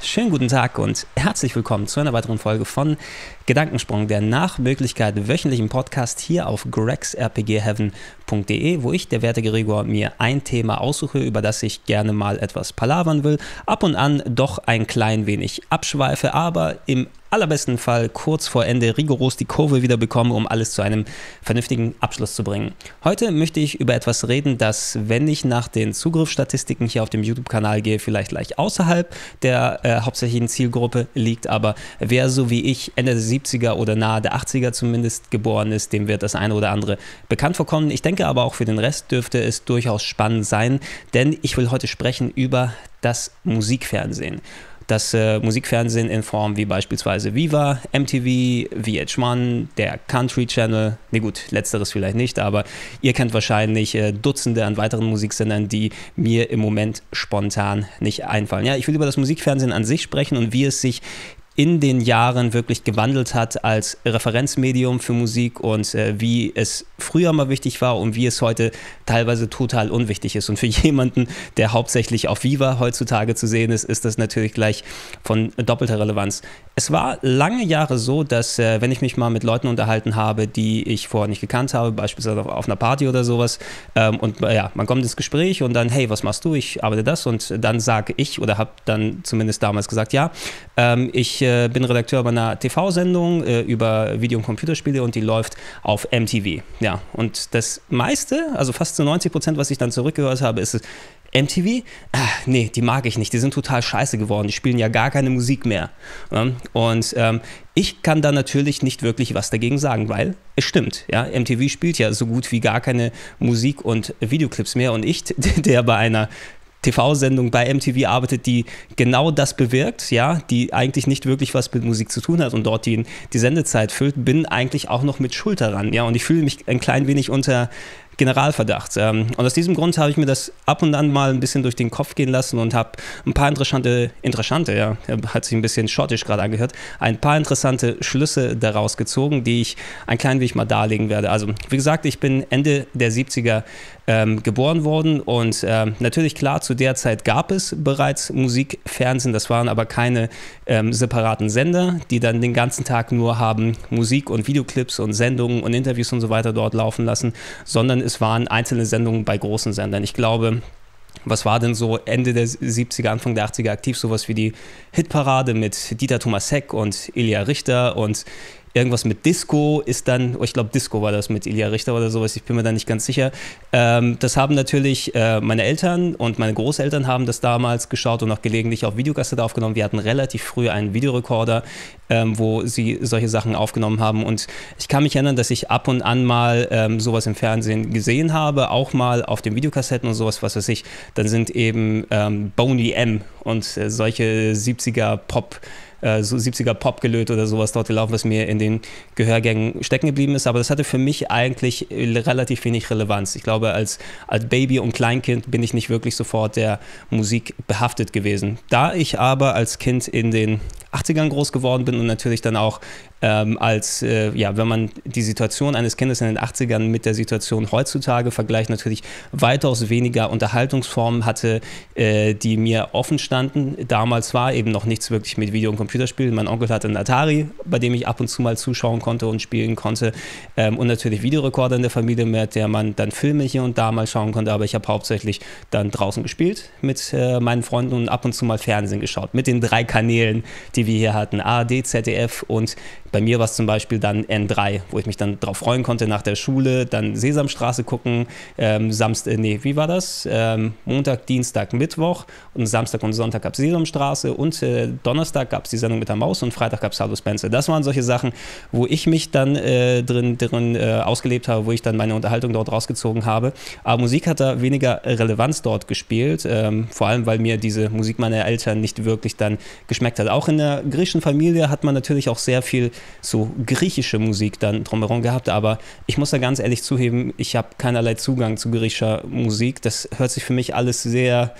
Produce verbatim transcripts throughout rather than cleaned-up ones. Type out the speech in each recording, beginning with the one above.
schönen guten Tag und herzlich willkommen zu einer weiteren Folge von Gedankensprung, der nach Möglichkeit wöchentlichen Podcast hier auf gregs r p g heaven punkt d e, wo ich, der werte Gregor, mir ein Thema aussuche, über das ich gerne mal etwas palavern will, ab und an doch ein klein wenig abschweife, aber im allerbesten Fall kurz vor Ende rigoros die Kurve wieder bekomme, um alles zu einem vernünftigen Abschluss zu bringen. Heute möchte ich über etwas reden, das, wenn ich nach den Zugriffsstatistiken hier auf dem YouTube-Kanal gehe, vielleicht leicht außerhalb der äh, hauptsächlichen Zielgruppe liegt, aber wer so wie ich Ende der siebziger oder nahe der achtziger zumindest geboren ist, dem wird das eine oder andere bekannt vorkommen. Ich denke aber auch für den Rest dürfte es durchaus spannend sein, denn ich will heute sprechen über das Musikfernsehen. Das äh, Musikfernsehen in Form wie beispielsweise Viva, M T V, V H eins, der Country Channel, ne gut, letzteres vielleicht nicht, aber ihr kennt wahrscheinlich äh, Dutzende an weiteren Musiksendern, die mir im Moment spontan nicht einfallen. Ja, ich will über das Musikfernsehen an sich sprechen und wie es sich in den Jahren wirklich gewandelt hat als Referenzmedium für Musik und äh, wie es früher mal wichtig war und wie es heute teilweise total unwichtig ist. Und für jemanden, der hauptsächlich auf Viva heutzutage zu sehen ist, ist das natürlich gleich von doppelter Relevanz. Es war lange Jahre so, dass äh, wenn ich mich mal mit Leuten unterhalten habe, die ich vorher nicht gekannt habe, beispielsweise auf, auf einer Party oder sowas, ähm, und äh, ja, man kommt ins Gespräch und dann, hey, was machst du? Ich arbeite das, und dann sage ich oder habe dann zumindest damals gesagt, ja, ähm, ich äh, bin Redakteur bei einer T V-Sendung äh, über Video- und Computerspiele und die läuft auf M T V. Ja, und das meiste, also fast zu neunzig Prozent, was ich dann zurückgehört habe, ist M T V? Ah, nee, die mag ich nicht. Die sind total scheiße geworden. Die spielen ja gar keine Musik mehr. Ja, und ähm, ich kann da natürlich nicht wirklich was dagegen sagen, weil es stimmt. Ja, M T V spielt ja so gut wie gar keine Musik und Videoclips mehr. Und ich, der bei einer T V-Sendung bei M T V arbeitet, die genau das bewirkt, ja, die eigentlich nicht wirklich was mit Musik zu tun hat und dort die, die Sendezeit füllt, bin eigentlich auch noch mit Schuld daran, ja, und ich fühle mich ein klein wenig unter Generalverdacht. Und aus diesem Grund habe ich mir das ab und an mal ein bisschen durch den Kopf gehen lassen und habe ein paar interessante, interessante, ja, hat sich ein bisschen schottisch gerade angehört, ein paar interessante Schlüsse daraus gezogen, die ich ein klein wenig mal darlegen werde. Also, wie gesagt, ich bin Ende der siebziger ähm, geboren worden und ähm, natürlich, klar, zu der Zeit gab es bereits Musikfernsehen, das waren aber keine ähm, separaten Sender, die dann den ganzen Tag nur haben Musik und Videoclips und Sendungen und Interviews und so weiter dort laufen lassen, sondern es waren einzelne Sendungen bei großen Sendern. Ich glaube, was war denn so Ende der siebziger, Anfang der achtziger aktiv? Sowas wie die Hitparade mit Dieter Thomas Heck und Ilja Richter und irgendwas mit Disco ist dann, oh, ich glaube Disco war das mit Ilja Richter oder sowas, ich bin mir da nicht ganz sicher. Ähm, das haben natürlich äh, meine Eltern und meine Großeltern haben das damals geschaut und auch gelegentlich auf Videokassette aufgenommen. Wir hatten relativ früh einen Videorekorder, ähm, wo sie solche Sachen aufgenommen haben, und ich kann mich erinnern, dass ich ab und an mal ähm, sowas im Fernsehen gesehen habe, auch mal auf den Videokassetten und sowas, was weiß ich. Dann sind eben ähm, Boney M und äh, solche siebziger Pop so siebziger Popgelöt oder sowas dort gelaufen, was mir in den Gehörgängen stecken geblieben ist. Aber das hatte für mich eigentlich relativ wenig Relevanz. Ich glaube, als, als Baby und Kleinkind bin ich nicht wirklich sofort der Musik behaftet gewesen. Da ich aber als Kind in den achtzigern groß geworden bin und natürlich dann auch ähm, als, äh, ja, wenn man die Situation eines Kindes in den achtzigern mit der Situation heutzutage vergleicht, natürlich weitaus weniger Unterhaltungsformen hatte, äh, die mir offen standen. Damals war eben noch nichts wirklich mit Video- und Computerspielen. Mein Onkel hatte einen Atari, bei dem ich ab und zu mal zuschauen konnte und spielen konnte, ähm, und natürlich Videorekorder in der Familie, mit der man dann Filme hier und da mal schauen konnte, aber ich habe hauptsächlich dann draußen gespielt mit äh, meinen Freunden und ab und zu mal Fernsehen geschaut, mit den drei Kanälen, die wir hier hatten, A R D, Z D F, und bei mir war es zum Beispiel dann N drei, wo ich mich dann drauf freuen konnte nach der Schule, dann Sesamstraße gucken, ähm, Samstag, nee, wie war das? Ähm, Montag, Dienstag, Mittwoch, und Samstag und Sonntag gab es Sesamstraße, und äh, Donnerstag gab es die Sendung mit der Maus und Freitag gab es Hallo Spencer. Das waren solche Sachen, wo ich mich dann äh, drin, drin äh, ausgelebt habe, wo ich dann meine Unterhaltung dort rausgezogen habe. Aber Musik hat da weniger Relevanz dort gespielt, ähm, vor allem, weil mir diese Musik meiner Eltern nicht wirklich dann geschmeckt hat. Auch in der griechischen Familie hat man natürlich auch sehr viel so griechische Musik dann drumherum gehabt, aber ich muss da ganz ehrlich zuheben, ich habe keinerlei Zugang zu griechischer Musik. Das hört sich für mich alles sehr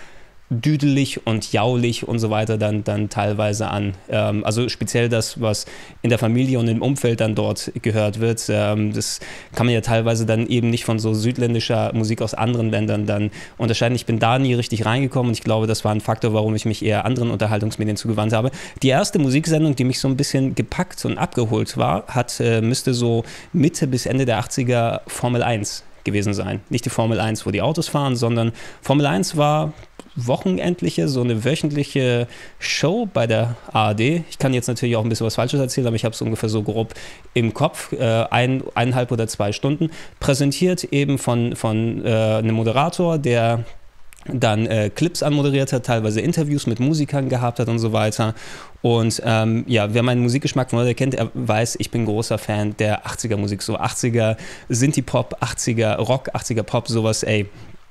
düdelig und jaulig und so weiter dann, dann teilweise an. Ähm, also speziell das, was in der Familie und im Umfeld dann dort gehört wird, ähm, das kann man ja teilweise dann eben nicht von so südländischer Musik aus anderen Ländern dann unterscheiden. Ich bin da nie richtig reingekommen und ich glaube, das war ein Faktor, warum ich mich eher anderen Unterhaltungsmedien zugewandt habe. Die erste Musiksendung, die mich so ein bisschen gepackt und abgeholt war, hat, äh, müsste so Mitte bis Ende der achtziger Formel eins gewesen sein. Nicht die Formel eins, wo die Autos fahren, sondern Formel eins war wochenendliche, so eine wöchentliche Show bei der A R D. Ich kann jetzt natürlich auch ein bisschen was Falsches erzählen, aber ich habe es ungefähr so grob im Kopf. Äh, ein, eineinhalb oder zwei Stunden. Präsentiert eben von, von äh, einem Moderator, der dann äh, Clips anmoderiert hat, teilweise Interviews mit Musikern gehabt hat und so weiter. Und ähm, ja, wer meinen Musikgeschmack von heute kennt, er weiß, ich bin großer Fan der achtziger Musik. So achtziger Synthie-Pop, achtziger Rock, achtziger Pop, sowas, ey.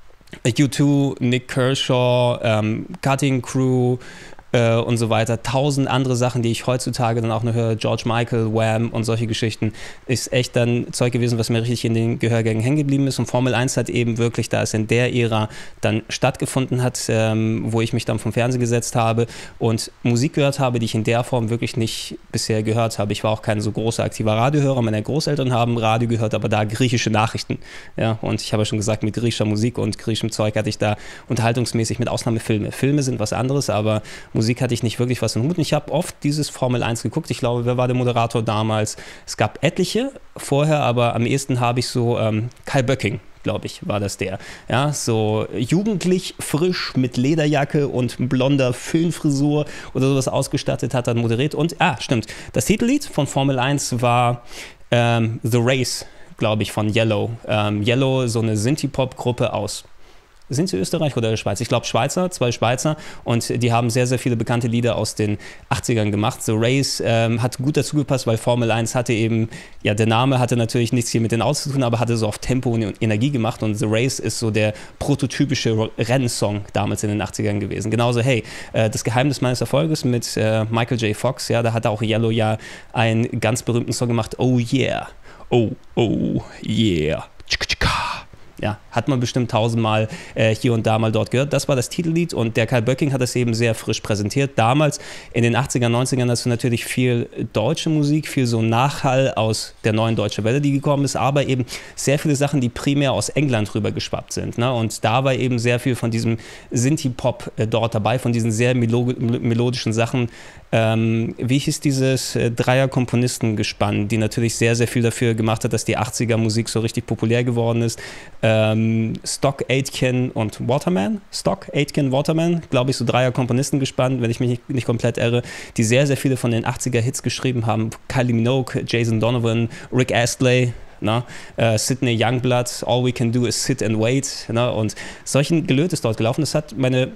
U zwei, Nick Kershaw, ähm, Cutting Crew äh, und so weiter. Tausend andere Sachen, die ich heutzutage dann auch noch höre. George Michael, Wham und solche Geschichten. Ist echt dann Zeug gewesen, was mir richtig in den Gehörgängen hängen geblieben ist. Und Formel eins hat eben wirklich, da es in der Ära dann stattgefunden hat, ähm, wo ich mich dann vom Fernsehen gesetzt habe und Musik gehört habe, die ich in der Form wirklich nicht bisher gehört habe. Ich war auch kein so großer aktiver Radiohörer. Meine Großeltern haben Radio gehört, aber da griechische Nachrichten. Ja, und ich habe ja schon gesagt, mit griechischer Musik und griechischem Zeug hatte ich da unterhaltungsmäßig, mit Ausnahme Filme. Filme sind was anderes, aber Musik hatte ich nicht wirklich was im Hut. Ich habe oft dieses Formel eins geguckt. Ich glaube, wer war der Moderator damals? Es gab etliche vorher, aber am ehesten habe ich so ähm, Kai Böcking, glaube ich, war das der. Ja, so jugendlich, frisch, mit Lederjacke und blonder Föhnfrisur oder sowas ausgestattet, hat dann moderiert. Und, ah, stimmt, das Titellied von Formel eins war ähm, The Race, glaube ich, von Yellow. Ähm, Yellow, so eine Synthie-Pop-Gruppe aus. Sind sie Österreich oder Schweiz? Ich glaube Schweizer, zwei Schweizer, und die haben sehr, sehr viele bekannte Lieder aus den achtzigern gemacht. The Race ähm, hat gut dazu gepasst, weil Formel eins hatte eben, ja, der Name hatte natürlich nichts hier mit den Autos zu tun, aber hatte so auf Tempo und Energie gemacht, und The Race ist so der prototypische Rennsong damals in den achtzigern gewesen. Genauso, hey, äh, das Geheimnis meines Erfolges mit äh, Michael J. Fox, ja, da hat auch Yellow ja einen ganz berühmten Song gemacht, Oh Yeah, oh, oh, yeah, ja, hat man bestimmt tausendmal äh, hier und da mal dort gehört. Das war das Titellied, und der Kai Böcking hat es eben sehr frisch präsentiert. Damals in den achtzigern, neunzigern hast du natürlich viel deutsche Musik, viel so Nachhall aus der neuen Deutschen Welle, die gekommen ist, aber eben sehr viele Sachen, die primär aus England rüber geschwappt sind. Ne? Und da war eben sehr viel von diesem Synthie-Pop äh, dort dabei, von diesen sehr melo melodischen Sachen. Ähm, wie hieß dieses äh, Dreier-Komponistengespann, die natürlich sehr, sehr viel dafür gemacht hat, dass die achtziger Musik so richtig populär geworden ist. Ähm, Stock, Aitken und Waterman. Stock, Aitken, Waterman, glaube ich, so Dreier-Komponistengespann, wenn ich mich nicht, nicht komplett irre, die sehr, sehr viele von den achtziger-Hits geschrieben haben. Kylie Minogue, Jason Donovan, Rick Astley, na, äh, Sydney Youngblood, All We Can Do Is Sit and Wait. Na, und solchen Gelöt ist dort gelaufen. Das hat meine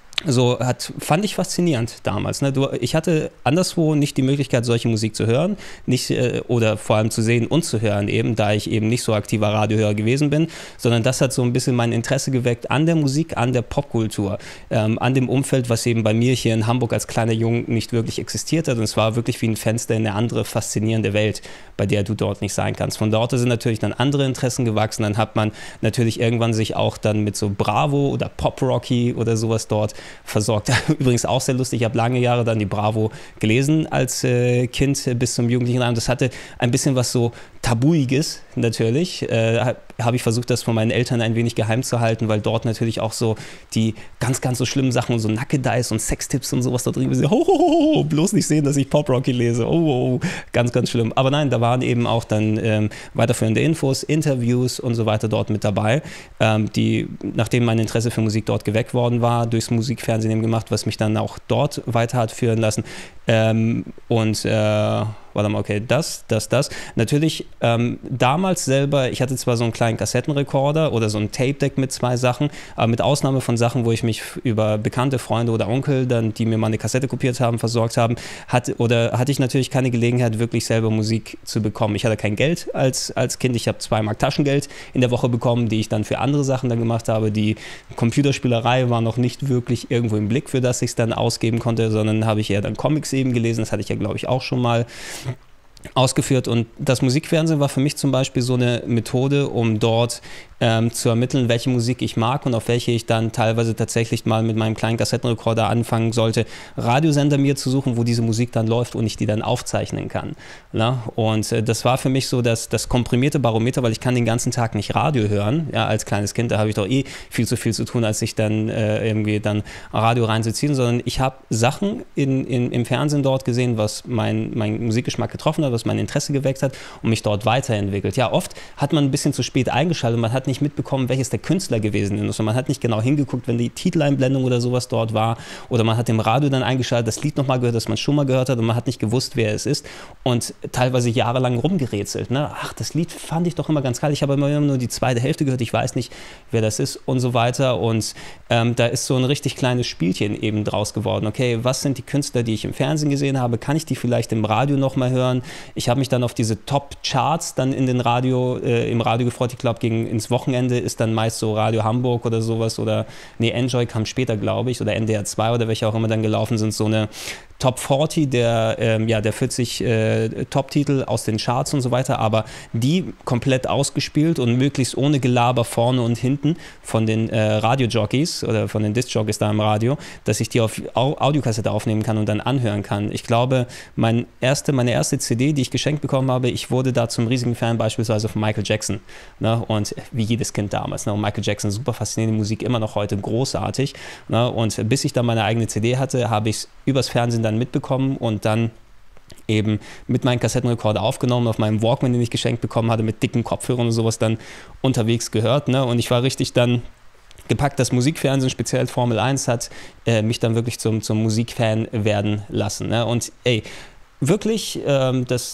So hat, fand ich faszinierend damals. Ne? Du, ich hatte anderswo nicht die Möglichkeit, solche Musik zu hören, nicht, äh, oder vor allem zu sehen und zu hören, eben, da ich eben nicht so aktiver Radiohörer gewesen bin, sondern das hat so ein bisschen mein Interesse geweckt an der Musik, an der Popkultur, ähm, an dem Umfeld, was eben bei mir hier in Hamburg als kleiner Junge nicht wirklich existiert hat. Und es war wirklich wie ein Fenster in eine andere faszinierende Welt, bei der du dort nicht sein kannst. Von dort sind natürlich dann andere Interessen gewachsen. Dann hat man natürlich irgendwann sich auch dann mit so Bravo oder Pop Rocky oder sowas dort versorgt. Übrigens auch sehr lustig, ich habe lange Jahre dann die Bravo gelesen als äh, Kind äh, bis zum jugendlichen Alter. Das hatte ein bisschen was so Tabuiges natürlich. Äh, habe hab ich versucht, das von meinen Eltern ein wenig geheim zu halten, weil dort natürlich auch so die ganz, ganz so schlimmen Sachen und so Nackedeis und Sextipps und sowas da drin sind. Ho, ho, ho, ho, bloß nicht sehen, dass ich Pop Rocky lese. Oh, oh, oh, ganz, ganz schlimm. Aber nein, da waren eben auch dann ähm, weiterführende Infos, Interviews und so weiter dort mit dabei, ähm, die, nachdem mein Interesse für Musik dort geweckt worden war, durchs Musikfernsehen eben gemacht, was mich dann auch dort weiter hat führen lassen. Ähm, und äh, warte mal, okay, das, das, das. Natürlich ähm, damals selber, ich hatte zwar so einen kleinen Kassettenrekorder oder so ein Tape-Deck mit zwei Sachen, aber mit Ausnahme von Sachen, wo ich mich über bekannte Freunde oder Onkel, dann, die mir mal eine Kassette kopiert haben, versorgt haben, hat, oder hatte ich natürlich keine Gelegenheit, wirklich selber Musik zu bekommen. Ich hatte kein Geld als, als Kind, ich habe zwei Mark Taschengeld in der Woche bekommen, die ich dann für andere Sachen dann gemacht habe. Die Computerspielerei war noch nicht wirklich irgendwo im Blick, für das ich es dann ausgeben konnte, sondern habe ich eher dann Comics eben gelesen, das hatte ich ja, glaube ich, auch schon mal ausgeführt. Und das Musikfernsehen war für mich zum Beispiel so eine Methode, um dort ähm, zu ermitteln, welche Musik ich mag und auf welche ich dann teilweise tatsächlich mal mit meinem kleinen Kassettenrekorder anfangen sollte, Radiosender mir zu suchen, wo diese Musik dann läuft und ich die dann aufzeichnen kann. Na? Und äh, das war für mich so das, das komprimierte Barometer, weil ich kann den ganzen Tag nicht Radio hören. Ja, als kleines Kind, da habe ich doch eh viel zu viel zu tun, als sich dann äh, irgendwie dann Radio reinzuziehen, sondern ich habe Sachen in, in, im Fernsehen dort gesehen, was mein, mein Musikgeschmack getroffen hat, was mein Interesse geweckt hat und mich dort weiterentwickelt. Ja, oft hat man ein bisschen zu spät eingeschaltet und man hat nicht mitbekommen, welches der Künstler gewesen ist und man hat nicht genau hingeguckt, wenn die Titeleinblendung oder sowas dort war oder man hat im Radio dann eingeschaltet, das Lied nochmal gehört, das man schon mal gehört hat und man hat nicht gewusst, wer es ist und teilweise jahrelang rumgerätselt. Ne? Ach, das Lied fand ich doch immer ganz geil, ich habe immer nur die zweite Hälfte gehört, ich weiß nicht, wer das ist und so weiter und ähm, da ist so ein richtig kleines Spielchen eben draus geworden. Okay, was sind die Künstler, die ich im Fernsehen gesehen habe? Kann ich die vielleicht im Radio nochmal hören? Ich habe mich dann auf diese Top-Charts dann in den Radio, äh, im Radio gefreut. Ich glaube, gegen ins Wochenende ist dann meist so Radio Hamburg oder sowas oder, nee, Enjoy kam später, glaube ich, oder N D R zwei oder welche auch immer dann gelaufen sind, so eine Top vierzig der, ähm, ja, der vierzig äh, Top-Titel aus den Charts und so weiter, aber die komplett ausgespielt und möglichst ohne Gelaber vorne und hinten von den äh, Radio-Jockeys oder von den Disc-Jockeys da im Radio, dass ich die auf Audiokassette aufnehmen kann und dann anhören kann. Ich glaube, mein erste, meine erste C D, die ich geschenkt bekommen habe, ich wurde da zum riesigen Fan beispielsweise von Michael Jackson. Ne? Und wie jedes Kind damals. Ne? Und Michael Jackson, super faszinierende Musik, immer noch heute großartig. Ne? Und bis ich dann meine eigene C D hatte, habe ich es übers Fernsehen dann mitbekommen und dann eben mit meinem Kassettenrekorder aufgenommen, auf meinem Walkman, den ich geschenkt bekommen hatte, mit dicken Kopfhörern und sowas dann unterwegs gehört. Ne? Und ich war richtig dann gepackt, das Musikfernsehen, speziell Formel eins, hat äh, mich dann wirklich zum, zum Musikfan werden lassen. Ne? Und ey, wirklich, ähm, das,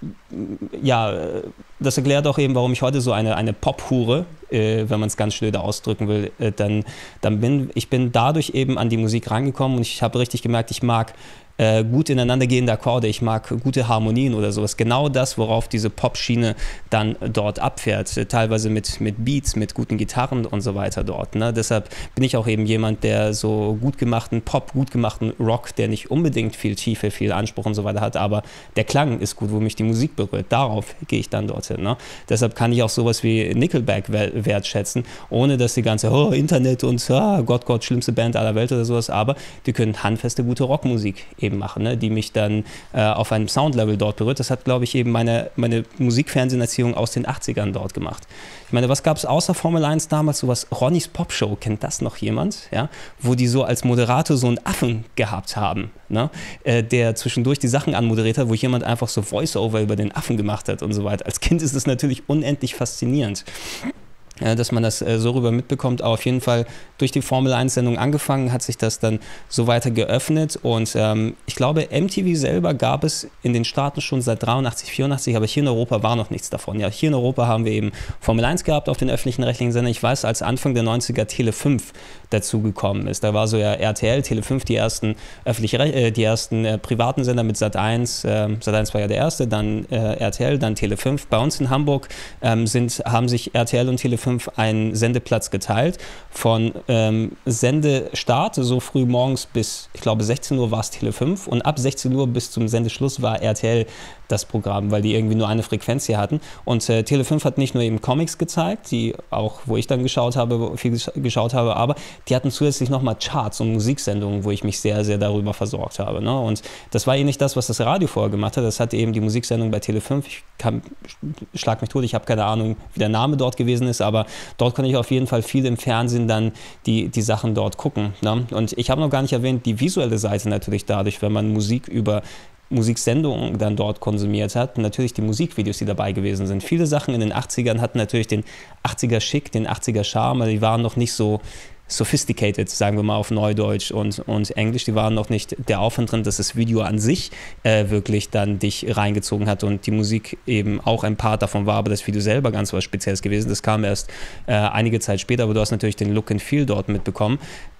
ja, das erklärt auch eben, warum ich heute so eine, eine Pop-Hure, äh, wenn man es ganz schnöde ausdrücken will, äh, dann, dann bin ich bin dadurch eben an die Musik rangekommen und ich habe richtig gemerkt, ich mag äh, gut ineinandergehende Akkorde, ich mag gute Harmonien oder sowas. Genau das, worauf diese Pop-Schiene dann dort abfährt, äh, teilweise mit, mit Beats, mit guten Gitarren und so weiter dort. Ne? Deshalb bin ich auch eben jemand, der so gut gemachten Pop, gut gemachten Rock, der nicht unbedingt viel Tiefe, viel Anspruch und so weiter hat, aber der Klang ist gut, wo mich die Musik berührt. Darauf gehe ich dann dorthin. Ne? Deshalb kann ich auch sowas wie Nickelback wertschätzen, ohne dass die ganze oh, Internet und ah, Gott, Gott, schlimmste Band aller Welt oder sowas, aber die können handfeste, gute Rockmusik eben machen, ne? Die mich dann äh, auf einem Soundlevel dort berührt. Das hat, glaube ich, eben meine, meine Musikfernseherziehung aus den achtzigern dort gemacht. Ich meine, was gab es außer Formel eins damals? Sowas, Ronnys Popshow, kennt das noch jemand? Ja? Wo die so als Moderator so einen Affen gehabt haben, ne? äh, der zwischendurch die Sachen anmoderiert hat, wo jemand einfach so Voice-Over über den Affen gemacht hat und so weiter. Als Kind ist es natürlich unendlich faszinierend, Ja, dass man das äh, so rüber mitbekommt, aber auf jeden Fall durch die Formel eins Sendung angefangen, hat sich das dann so weiter geöffnet und ähm, ich glaube, M T V selber gab es in den Staaten schon seit dreiundachtzig, vierundachtzig, aber hier in Europa war noch nichts davon. Ja, hier in Europa haben wir eben Formel eins gehabt auf den öffentlichen rechtlichen Sendern. Ich weiß, als Anfang der neunziger Tele fünf dazugekommen ist, da war so ja R T L, Tele fünf, die ersten öffentlich, äh, die ersten äh, privaten Sender mit Sat eins, äh, Sat eins war ja der erste, dann äh, R T L, dann Tele fünf. Bei uns in Hamburg ähm, sind, haben sich R T L und Tele fünf einen Sendeplatz geteilt. Von ähm, Sendestart, so früh morgens bis, ich glaube, sechzehn Uhr war es Tele fünf und ab sechzehn Uhr bis zum Sendeschluss war R T L das Programm, weil die irgendwie nur eine Frequenz hier hatten. Und äh, Tele fünf hat nicht nur eben Comics gezeigt, die auch, wo ich dann geschaut habe, viel geschaut habe, aber die hatten zusätzlich nochmal Charts und Musiksendungen, wo ich mich sehr, sehr darüber versorgt habe. Ne? Und das war eh nicht das, was das Radio vorher gemacht hat. Das hatte eben die Musiksendung bei Tele fünf. Ich kann, schlag mich tot, ich habe keine Ahnung, wie der Name dort gewesen ist, aber dort konnte ich auf jeden Fall viel im Fernsehen dann die, die Sachen dort gucken. Ne? Und ich habe noch gar nicht erwähnt, die visuelle Seite natürlich dadurch, wenn man Musik über Musiksendungen dann dort konsumiert hat, natürlich die Musikvideos, die dabei gewesen sind. Viele Sachen in den achtzigern hatten natürlich den achtziger Schick, den achtziger Charme, aber die waren noch nicht so sophisticated, sagen wir mal auf Neudeutsch und, und Englisch, die waren noch nicht der Aufwand drin, dass das Video an sich äh, wirklich dann dich reingezogen hat und die Musik eben auch ein Part davon war, aber das Video selber ganz was Spezielles gewesen. Das kam erst äh, einige Zeit später, aber du hast natürlich den Look and Feel dort mitbekommen.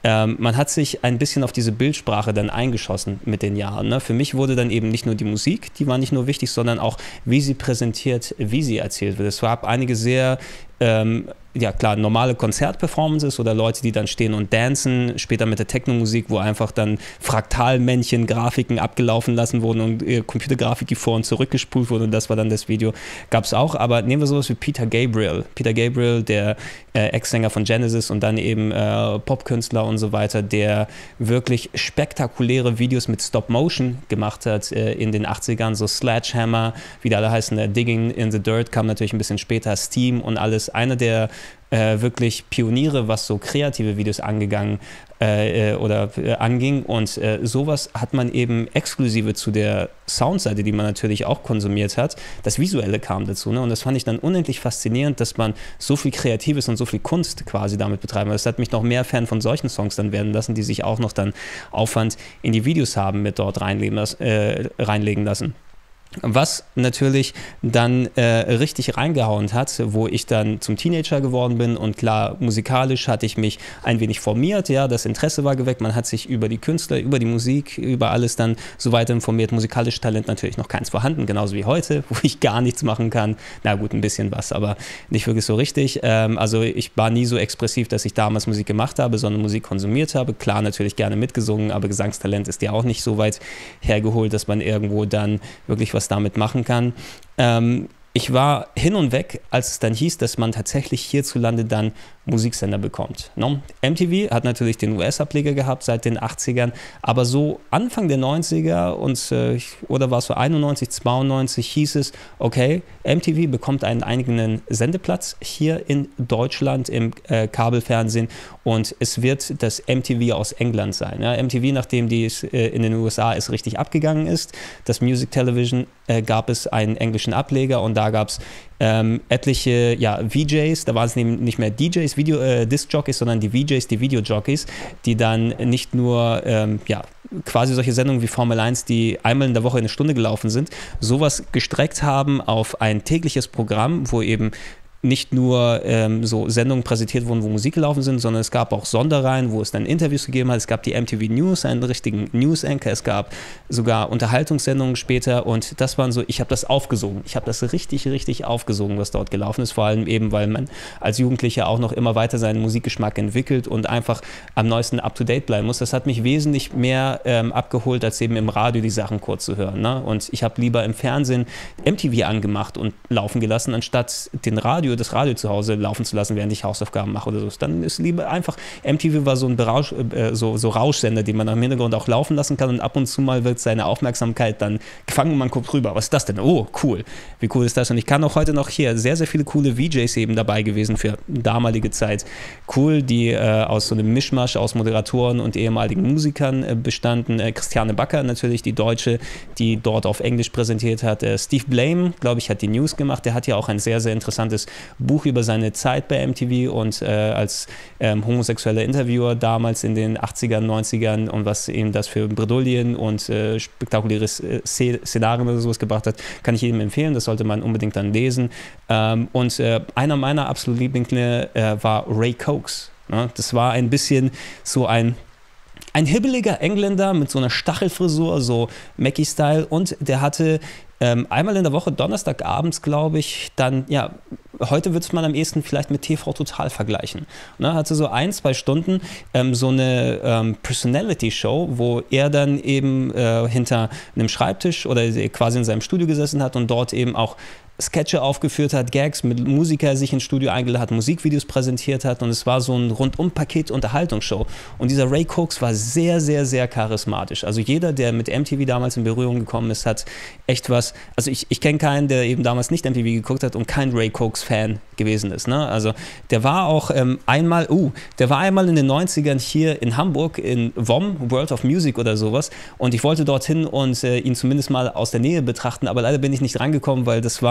ähm, man hat sich ein bisschen auf diese Bildsprache dann eingeschossen mit den Jahren. Ne? Für mich wurde dann eben nicht nur die Musik, die war nicht nur wichtig, sondern auch, wie sie präsentiert, wie sie erzählt wird. Es gab einige sehr ähm, ja klar, normale Konzertperformances oder Leute, die dann stehen und dancen, später mit der Techno-Musik, wo einfach dann Fraktalmännchen, Grafiken abgelaufen lassen wurden und äh, Computergrafik, die vor und zurückgespult wurde und das war dann das Video, gab es auch, aber nehmen wir sowas wie Peter Gabriel. Peter Gabriel, der äh, Ex-Sänger von Genesis und dann eben äh, Popkünstler und so weiter, der wirklich spektakuläre Videos mit Stop-Motion gemacht hat äh, in den achtzigern, so Sledgehammer, wie die alle heißen, äh, Digging in the Dirt kam natürlich ein bisschen später, Steam und alles, einer der äh, wirklich Pioniere, was so kreative Videos angegangen äh, oder äh, anging und äh, sowas hat man eben exklusive zu der Soundseite, die man natürlich auch konsumiert hat, das Visuelle kam dazu, ne? Und das fand ich dann unendlich faszinierend, dass man so viel Kreatives und so viel Kunst quasi damit betreiben. Das hat mich noch mehr Fan von solchen Songs dann werden lassen, die sich auch noch dann Aufwand in die Videos haben mit dort reinlegen, las- äh, reinlegen lassen. Was natürlich dann äh, richtig reingehauen hat, wo ich dann zum Teenager geworden bin und klar, musikalisch hatte ich mich ein wenig formiert, ja, das Interesse war geweckt, man hat sich über die Künstler, über die Musik, über alles dann so weiter informiert, musikalisches Talent natürlich noch keins vorhanden, genauso wie heute, wo ich gar nichts machen kann, na gut, ein bisschen was, aber nicht wirklich so richtig, ähm, also ich war nie so expressiv, dass ich damals Musik gemacht habe, sondern Musik konsumiert habe, klar, natürlich gerne mitgesungen, aber Gesangstalent ist ja auch nicht so weit hergeholt, dass man irgendwo dann wirklich was damit machen kann. Ähm, ich war hin und weg, als es dann hieß, dass man tatsächlich hierzulande dann Musiksender bekommt. No? M T V hat natürlich den U S-Ableger gehabt seit den achtzigern, aber so Anfang der neunziger und, äh, oder war es so einundneunzig, zweiundneunzig hieß es, okay, M T V bekommt einen eigenen Sendeplatz hier in Deutschland im äh, Kabelfernsehen und es wird das M T V aus England sein. Ja? M T V, nachdem die äh, in den U S A es richtig abgegangen ist, das Music Television, äh, gab es einen englischen Ableger und da gab es ähm, etliche ja, V Js, da waren es nicht mehr D Js, Video, äh, Disc-Jockeys, sondern die V Js, die Video-Jockeys, die dann nicht nur ähm, ja, quasi solche Sendungen wie Formel eins, die einmal in der Woche eine Stunde gelaufen sind, sowas gestreckt haben auf ein tägliches Programm, wo eben nicht nur ähm, so Sendungen präsentiert wurden, wo Musik gelaufen sind, sondern es gab auch Sonderreihen, wo es dann Interviews gegeben hat. Es gab die M T V News, einen richtigen News-Anchor. Es gab sogar Unterhaltungssendungen später und das waren so, ich habe das aufgesogen. Ich habe das richtig, richtig aufgesogen, was dort gelaufen ist. Vor allem eben, weil man als Jugendlicher auch noch immer weiter seinen Musikgeschmack entwickelt und einfach am neuesten up-to-date bleiben muss. Das hat mich wesentlich mehr ähm, abgeholt, als eben im Radio die Sachen kurz zu hören. Ne? Und ich habe lieber im Fernsehen M T V angemacht und laufen gelassen, anstatt den Radio das Radio zu Hause laufen zu lassen, während ich Hausaufgaben mache oder so. Dann ist lieber einfach, M T V war so ein Berausch, äh, so, so Rauschsender, den man im Hintergrund auch laufen lassen kann und ab und zu mal wird seine Aufmerksamkeit dann gefangen und man guckt rüber. Was ist das denn? Oh, cool. Wie cool ist das? Und ich kann auch heute noch hier sehr, sehr viele coole V Js eben dabei gewesen für damalige Zeit. Cool, die äh, aus so einem Mischmasch aus Moderatoren und ehemaligen Musikern äh, bestanden. Äh, Christiane Backer natürlich, die Deutsche, die dort auf Englisch präsentiert hat. Äh, Steve Blame, glaube ich, hat die News gemacht. Der hat ja auch ein sehr, sehr interessantes Buch über seine Zeit bei M T V und äh, als ähm, homosexueller Interviewer damals in den achtzigern, neunzigern und was ihm das für Bredouillen und äh, spektakuläre äh, Szenarien oder sowas gebracht hat, kann ich jedem empfehlen, das sollte man unbedingt dann lesen. Ähm, und äh, einer meiner absoluten Lieblinge äh, war Ray Cox. Ne? Das war ein bisschen so ein Ein hibbeliger Engländer mit so einer Stachelfrisur, so Mackie-Style und der hatte ähm, einmal in der Woche, Donnerstagabends, glaube ich, dann, ja, heute würde man am ehesten vielleicht mit T V Total vergleichen. Ne, hatte so ein, zwei Stunden ähm, so eine ähm, Personality-Show, wo er dann eben äh, hinter einem Schreibtisch oder quasi in seinem Studio gesessen hat und dort eben auch Sketche aufgeführt hat, Gags mit Musiker sich ins Studio eingeladen hat, Musikvideos präsentiert hat und es war so ein Rundum-Paket-Unterhaltungsshow. Und dieser Ray Cox war sehr, sehr, sehr charismatisch. Also jeder, der mit M T V damals in Berührung gekommen ist, hat echt was, also ich, ich kenne keinen, der eben damals nicht M T V geguckt hat und kein Ray Cox-Fan gewesen ist. Ne? Also der war auch ähm, einmal, uh, der war einmal in den neunzigern hier in Hamburg in W O M, World of Music oder sowas und ich wollte dorthin und äh, ihn zumindest mal aus der Nähe betrachten, aber leider bin ich nicht rangekommen, weil das war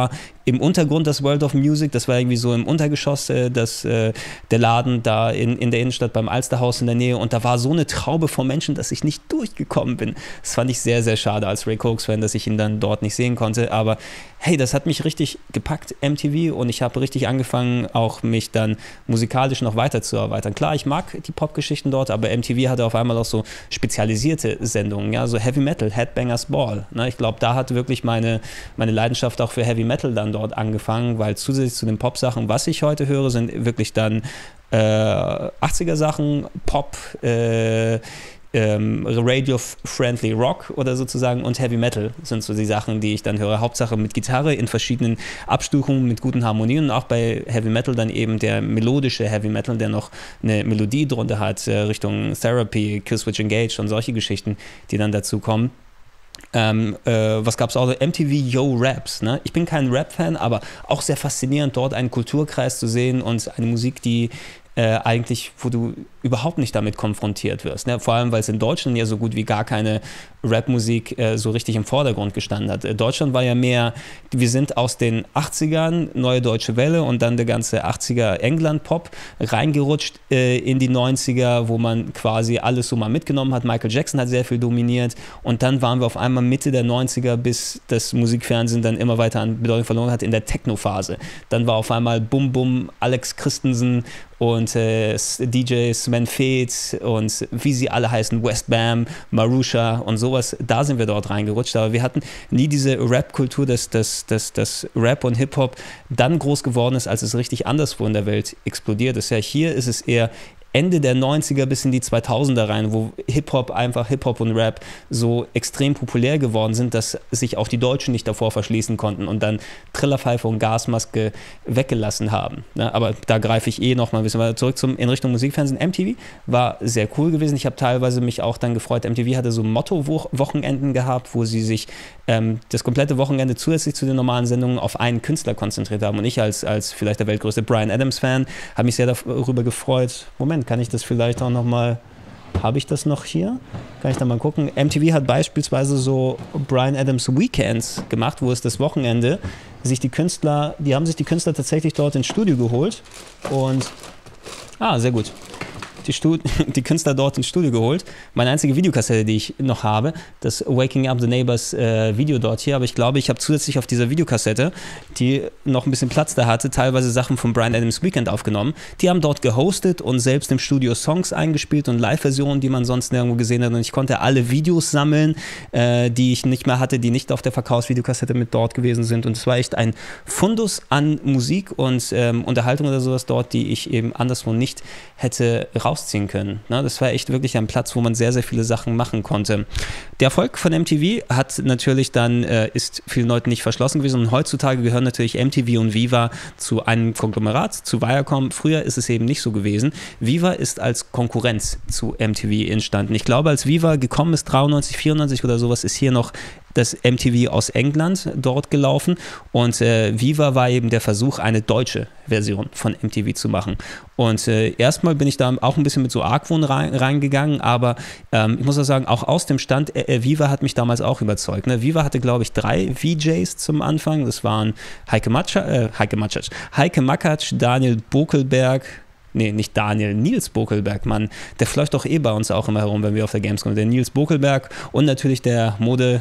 im Untergrund das World of Music, das war irgendwie so im Untergeschoss, äh, das, äh, der Laden da in, in der Innenstadt beim Alsterhaus in der Nähe und da war so eine Traube von Menschen, dass ich nicht durchgekommen bin. Das fand ich sehr, sehr schade als Ray Cox-Fan, dass ich ihn dann dort nicht sehen konnte, aber hey, das hat mich richtig gepackt, M T V, und ich habe richtig angefangen, auch mich dann musikalisch noch weiter zu erweitern. Klar, ich mag die Popgeschichten dort, aber M T V hatte auf einmal auch so spezialisierte Sendungen, ja, so Heavy Metal, Headbangers Ball. Ne? Ich glaube, da hat wirklich meine, meine Leidenschaft auch für Heavy Metal dann dort angefangen, weil zusätzlich zu den Pop-Sachen, was ich heute höre, sind wirklich dann äh, achtziger-Sachen, Pop, äh, Ähm, Radio-friendly Rock oder sozusagen und Heavy Metal sind so die Sachen, die ich dann höre. Hauptsache mit Gitarre in verschiedenen Abstufungen mit guten Harmonien und auch bei Heavy Metal dann eben der melodische Heavy Metal, der noch eine Melodie drunter hat, äh, Richtung Therapy, Killswitch Engage und solche Geschichten, die dann dazu kommen. Ähm, äh, was gab es auch? M T V Yo Raps. Ne? Ich bin kein Rap-Fan, aber auch sehr faszinierend, dort einen Kulturkreis zu sehen und eine Musik, die äh, eigentlich, wo du überhaupt nicht damit konfrontiert wirst. Ne? Vor allem, weil es in Deutschland ja so gut wie gar keine Rapmusik äh, so richtig im Vordergrund gestanden hat. Äh, Deutschland war ja mehr, wir sind aus den achtzigern, Neue Deutsche Welle und dann der ganze achtziger England-Pop reingerutscht äh, in die neunziger, wo man quasi alles so mal mitgenommen hat. Michael Jackson hat sehr viel dominiert und dann waren wir auf einmal Mitte der neunziger, bis das Musikfernsehen dann immer weiter an Bedeutung verloren hat, in der Techno-Phase. Dann war auf einmal Bum Bum, Alex Christensen und äh, D J Sven Feth und wie sie alle heißen, West Bam, Marusha und sowas, da sind wir dort reingerutscht, aber wir hatten nie diese Rap-Kultur, dass, dass, dass, dass Rap und Hip-Hop dann groß geworden ist, als es richtig anderswo in der Welt explodiert ist. Ja, hier ist es eher Ende der neunziger bis in die zweitausender rein, wo Hip-Hop einfach, Hip-Hop und Rap so extrem populär geworden sind, dass sich auch die Deutschen nicht davor verschließen konnten und dann Trillerpfeife und Gasmaske weggelassen haben. Ne? Aber da greife ich eh noch mal ein bisschen weiter zurück zum, in Richtung Musikfernsehen. M T V war sehr cool gewesen. Ich habe teilweise mich auch dann gefreut. M T V hatte so Motto-Wochenenden gehabt, wo sie sich ähm, das komplette Wochenende zusätzlich zu den normalen Sendungen auf einen Künstler konzentriert haben. Und ich als, als vielleicht der weltgrößte Bryan Adams-Fan habe mich sehr darüber gefreut. Moment, kann ich das vielleicht auch noch mal, habe ich das noch hier? Kann ich da mal gucken? M T V hat beispielsweise so Bryan Adams Weekends gemacht, wo es das Wochenende sich die Künstler, die haben sich die Künstler tatsächlich dort ins Studio geholt und, ah, sehr gut. Die, Stud die Künstler dort ins Studio geholt. Meine einzige Videokassette, die ich noch habe, das Waking Up the Neighbors äh, Video dort hier, aber ich glaube, ich habe zusätzlich auf dieser Videokassette, die noch ein bisschen Platz da hatte, teilweise Sachen von Bryan Adams Weekend aufgenommen. Die haben dort gehostet und selbst im Studio Songs eingespielt und Live-Versionen, die man sonst nirgendwo gesehen hat, und ich konnte alle Videos sammeln, äh, die ich nicht mehr hatte, die nicht auf der Verkaufsvideokassette mit dort gewesen sind, und es war echt ein Fundus an Musik und ähm, Unterhaltung oder sowas dort, die ich eben anderswo nicht hätte raus ziehen können. Das war echt wirklich ein Platz, wo man sehr, sehr viele Sachen machen konnte. Der Erfolg von M T V hat natürlich dann, äh, ist vielen Leuten nicht verschlossen gewesen, und heutzutage gehören natürlich M T V und Viva zu einem Konglomerat, zu Viacom. Früher ist es eben nicht so gewesen. Viva ist als Konkurrenz zu M T V entstanden. Ich glaube, als Viva gekommen ist, dreiundneunzig, vierundneunzig oder sowas, ist hier noch das M T V aus England dort gelaufen, und äh, Viva war eben der Versuch, eine deutsche Version von M T V zu machen. Und äh, erstmal bin ich da auch ein bisschen mit so Argwohn rein, reingegangen, aber ähm, ich muss auch sagen, auch aus dem Stand, äh, Viva hat mich damals auch überzeugt. Ne? Viva hatte, glaube ich, drei V Js zum Anfang. Das waren Heike Matschatsch, äh, Heike Matschatsch, Heike Makatsch, Daniel Bokelberg, Nee, nicht Daniel, Nils Bokelberg, Mann. Der fleucht doch eh bei uns auch immer herum, wenn wir auf der Gamescom sind. Der Nils Bokelberg und natürlich der Mode,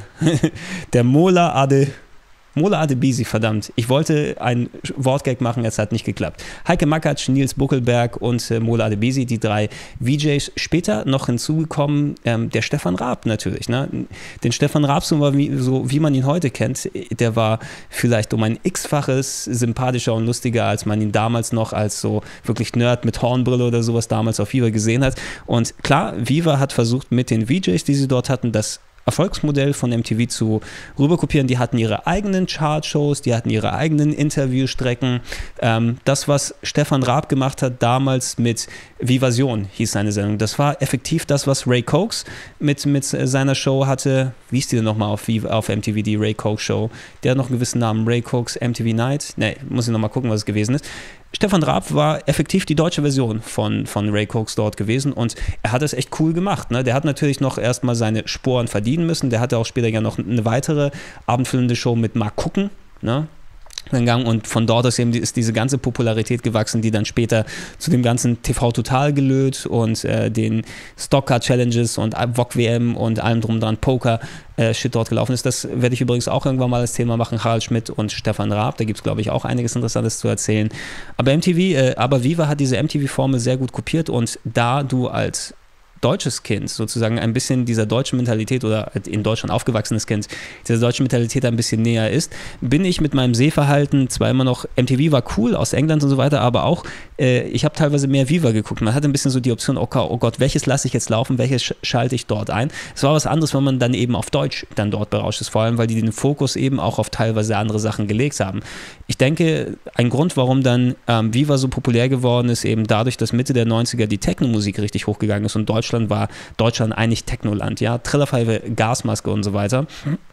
der Mola Ade, Mola Adebisi, verdammt. Ich wollte einen Wortgag machen, es hat nicht geklappt. Heike Makatsch, Nils Bokelberg und äh, Mola Adebisi, die drei V Js. Später noch hinzugekommen, ähm, der Stefan Raab natürlich. Ne? Den Stefan Raab, so wie, so wie man ihn heute kennt, der war vielleicht um ein x-faches sympathischer und lustiger, als man ihn damals noch als so wirklich Nerd mit Hornbrille oder sowas damals auf Viva gesehen hat. Und klar, Viva hat versucht, mit den V Js, die sie dort hatten, das Erfolgsmodell von M T V zu rüberkopieren. Die hatten ihre eigenen Chartshows, die hatten ihre eigenen Interviewstrecken. Ähm, das, was Stefan Raab gemacht hat damals mit Vivasion, hieß seine Sendung, das war effektiv das, was Ray Cox mit, mit seiner Show hatte. Wie hieß die denn nochmal auf, auf M T V, die Ray Cox Show? Der hat noch einen gewissen Namen, Ray Cox M T V Night. Ne, muss ich nochmal gucken, was es gewesen ist. Stefan Raab war effektiv die deutsche Version von, von Ray Cox dort gewesen, und er hat es echt cool gemacht. Ne? Der hat natürlich noch erstmal seine Sporen verdienen müssen. Der hatte auch später ja noch eine weitere abendfüllende Show mit Mark Kucken, ne? gegangen und von dort aus eben ist diese ganze Popularität gewachsen, die dann später zu dem ganzen T V Total gelöt und äh, den Stocker Challenges und V O G W M und allem drum dran Poker äh, Shit dort gelaufen ist. Das werde ich übrigens auch irgendwann mal als Thema machen, Harald Schmidt und Stefan Raab, da gibt es glaube ich auch einiges Interessantes zu erzählen. Aber M T V, äh, aber Viva hat diese M T V-Formel sehr gut kopiert und da du als deutsches Kind, sozusagen ein bisschen dieser deutschen Mentalität oder in Deutschland aufgewachsenes Kind, dieser deutschen Mentalität ein bisschen näher ist, bin ich mit meinem Sehverhalten zwar immer noch, M T V war cool aus England und so weiter, aber auch, äh, ich habe teilweise mehr Viva geguckt. Man hatte ein bisschen so die Option, okay, oh Gott, welches lasse ich jetzt laufen, welches sch- schalte ich dort ein. Es war was anderes, wenn man dann eben auf Deutsch dann dort berauscht ist, vor allem, weil die den Fokus eben auch auf teilweise andere Sachen gelegt haben. Ich denke, ein Grund, warum dann ähm, Viva so populär geworden ist, eben dadurch, dass Mitte der neunziger die Techno-Musik richtig hochgegangen ist und Deutschland war Deutschland eigentlich Technoland, ja, Trillerpfeife, Gasmaske und so weiter,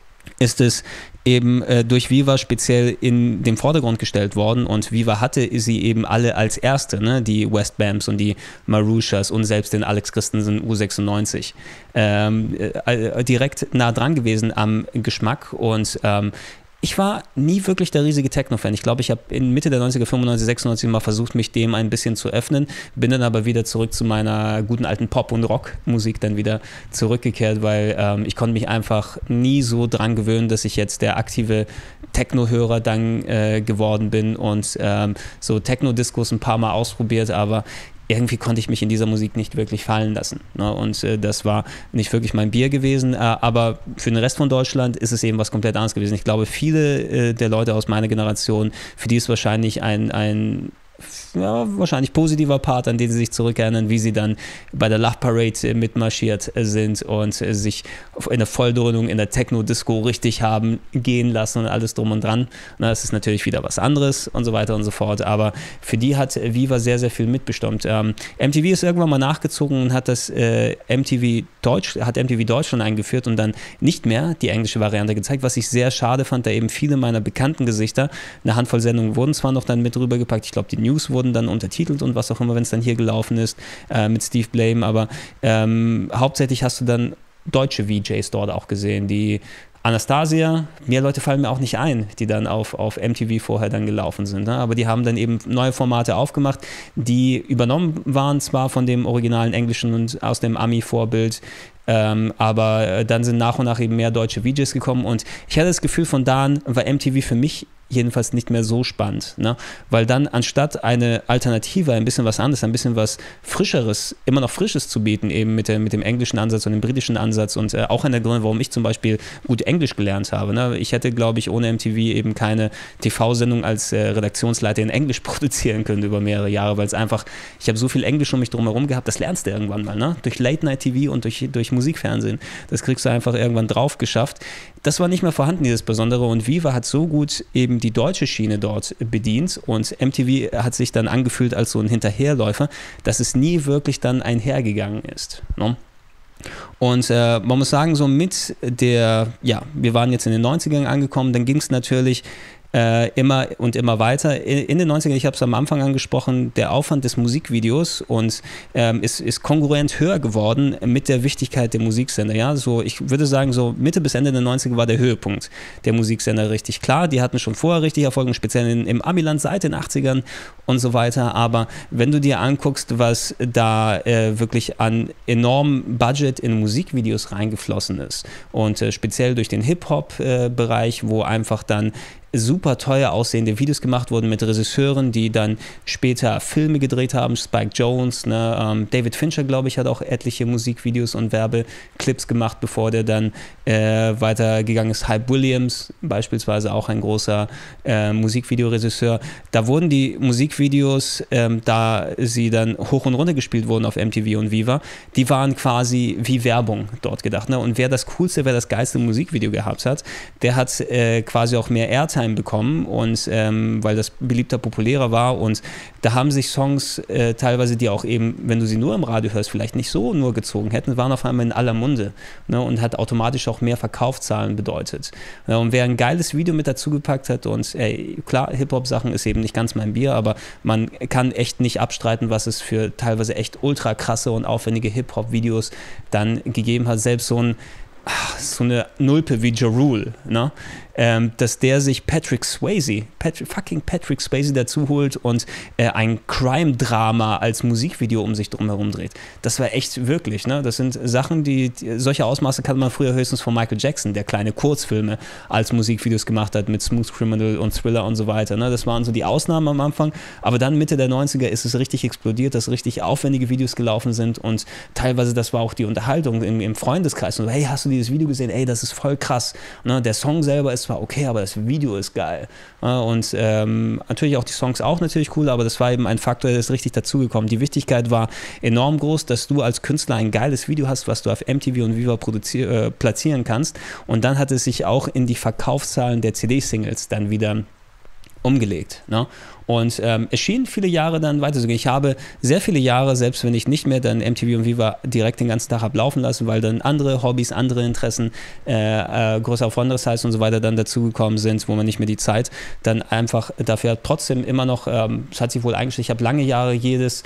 ist es eben äh, durch Viva speziell in den Vordergrund gestellt worden und Viva hatte sie eben alle als erste, ne? Die Westbams und die Marushas und selbst den Alex Christensen U sechsundneunzig ähm, äh, direkt nah dran gewesen am Geschmack und ähm, ich war nie wirklich der riesige Techno-Fan. Ich glaube, ich habe in Mitte der neunziger, fünfundneunzig, sechsundneunzig mal versucht, mich dem ein bisschen zu öffnen, bin dann aber wieder zurück zu meiner guten alten Pop- und Rock-Musik dann wieder zurückgekehrt, weil ähm, ich konnte mich einfach nie so dran gewöhnen, dass ich jetzt der aktive Techno-Hörer dann äh, geworden bin und ähm, so Techno-Discos ein paar Mal ausprobiert, aber irgendwie konnte ich mich in dieser Musik nicht wirklich fallen lassen. Ne? Und äh, das war nicht wirklich mein Bier gewesen, äh, aber für den Rest von Deutschland ist es eben was komplett anderes gewesen. Ich glaube, viele äh, der Leute aus meiner Generation, für die ist wahrscheinlich ein, ein ja, wahrscheinlich positiver Part, an den sie sich zurückerinnern, wie sie dann bei der Love Parade mitmarschiert sind und sich in der Volldröhnung in der Techno-Disco richtig haben gehen lassen und alles drum und dran. Na, das ist natürlich wieder was anderes und so weiter und so fort, aber für die hat Viva sehr, sehr viel mitbestimmt. Ähm, M T V ist irgendwann mal nachgezogen und hat das äh, M T V Deutsch, hat M T V Deutschland eingeführt und dann nicht mehr die englische Variante gezeigt, was ich sehr schade fand, da eben viele meiner bekannten Gesichter, eine Handvoll Sendungen wurden zwar noch dann mit rübergepackt, ich glaube, die News wurden dann untertitelt und was auch immer, wenn es dann hier gelaufen ist, äh, mit Steve Blame, aber ähm, hauptsächlich hast du dann deutsche V Js dort auch gesehen, die Anastasia, mehr Leute fallen mir auch nicht ein, die dann auf, auf M T V vorher dann gelaufen sind, ne? Aber die haben dann eben neue Formate aufgemacht, die übernommen waren zwar von dem originalen Englischen und aus dem Ami-Vorbild, ähm, aber dann sind nach und nach eben mehr deutsche V Js gekommen und ich hatte das Gefühl, von da an war M T V für mich jedenfalls nicht mehr so spannend, ne? Weil dann anstatt eine Alternative, ein bisschen was anderes, ein bisschen was Frischeres, immer noch Frisches zu bieten, eben mit, der, mit dem englischen Ansatz und dem britischen Ansatz und äh, auch einer Grund, warum ich zum Beispiel gut Englisch gelernt habe, ne? Ich hätte, glaube ich, ohne M T V eben keine T V-Sendung als äh, Redaktionsleiter in Englisch produzieren können über mehrere Jahre, weil es einfach, ich habe so viel Englisch um mich drumherum gehabt, das lernst du irgendwann mal, ne? Durch Late-Night-T V und durch, durch Musikfernsehen, das kriegst du einfach irgendwann drauf geschafft. Das war nicht mehr vorhanden, dieses Besondere und Viva hat so gut eben die deutsche Schiene dort bedient und M T V hat sich dann angefühlt als so ein Hinterherläufer, dass es nie wirklich dann einhergegangen ist, ne? Und äh, man muss sagen, so mit der, ja, wir waren jetzt in den neunzigern angekommen, dann ging es natürlich Äh, immer und immer weiter. In, in den neunzigern, ich habe es am Anfang angesprochen, der Aufwand des Musikvideos und ähm, ist, ist kongruent höher geworden mit der Wichtigkeit der Musiksender. Ja? So, ich würde sagen, so Mitte bis Ende der neunziger war der Höhepunkt der Musiksender richtig klar. Die hatten schon vorher richtig Erfolg, speziell in, im Amiland seit den achtzigern und so weiter. Aber wenn du dir anguckst, was da äh, wirklich an enormem Budget in Musikvideos reingeflossen ist und äh, speziell durch den Hip-Hop-Bereich, äh, wo einfach dann super teuer aussehende Videos gemacht wurden mit Regisseuren, die dann später Filme gedreht haben, Spike Jonze, ne? ähm, David Fincher, glaube ich, hat auch etliche Musikvideos und Werbeclips gemacht, bevor der dann äh, weitergegangen ist. Hype Williams, beispielsweise auch ein großer äh, Musikvideoregisseur. Da wurden die Musikvideos, ähm, da sie dann hoch und runter gespielt wurden auf M T V und Viva, die waren quasi wie Werbung dort gedacht. Ne? Und wer das coolste, wer das geilste Musikvideo gehabt hat, der hat äh, quasi auch mehr Airtime bekommen und ähm, weil das beliebter, populärer war und da haben sich Songs äh, teilweise, die auch eben, wenn du sie nur im Radio hörst, vielleicht nicht so nur gezogen hätten, waren auf einmal in aller Munde, ne, und hat automatisch auch mehr Verkaufszahlen bedeutet. Ja, und wer ein geiles Video mit dazu gepackt hat und ey, klar, Hip-Hop-Sachen ist eben nicht ganz mein Bier, aber man kann echt nicht abstreiten, was es für teilweise echt ultra krasse und aufwendige Hip-Hop-Videos dann gegeben hat. Selbst so ein so eine Nulpe wie Ja Rule, ne? ähm, dass der sich Patrick Swayze, Patrick, fucking Patrick Swayze dazu holt und äh, ein Crime-Drama als Musikvideo um sich drumherum dreht. Das war echt wirklich, ne? Das sind Sachen, die, die solche Ausmaße kannte man früher höchstens von Michael Jackson, der kleine Kurzfilme als Musikvideos gemacht hat mit Smooth Criminal und Thriller und so weiter, ne? Das waren so die Ausnahmen am Anfang, aber dann Mitte der neunziger ist es richtig explodiert, dass richtig aufwendige Videos gelaufen sind und teilweise das war auch die Unterhaltung im, im Freundeskreis und so, hey, hast du dieses Video gesehen? Ey, das ist voll krass. Ne? Der Song selber ist zwar okay, aber das Video ist geil. Ja, und ähm, natürlich auch die Songs auch natürlich cool, aber das war eben ein Faktor, der ist richtig dazugekommen. Die Wichtigkeit war enorm groß, dass du als Künstler ein geiles Video hast, was du auf M T V und Viva äh, platzieren kannst. Und dann hat es sich auch in die Verkaufszahlen der C D-Singles dann wieder umgelegt. Ne? Und ähm, es schien viele Jahre dann weiterzugehen. Ich habe sehr viele Jahre, selbst wenn ich nicht mehr dann M T V und Viva direkt den ganzen Tag habe laufen lassen, weil dann andere Hobbys, andere Interessen, äh, äh, größer Freundeskreis und so weiter dann dazugekommen sind, wo man nicht mehr die Zeit dann einfach dafür hat. Trotzdem immer noch, ähm, es hat sich wohl eingestellt, ich habe lange Jahre jedes,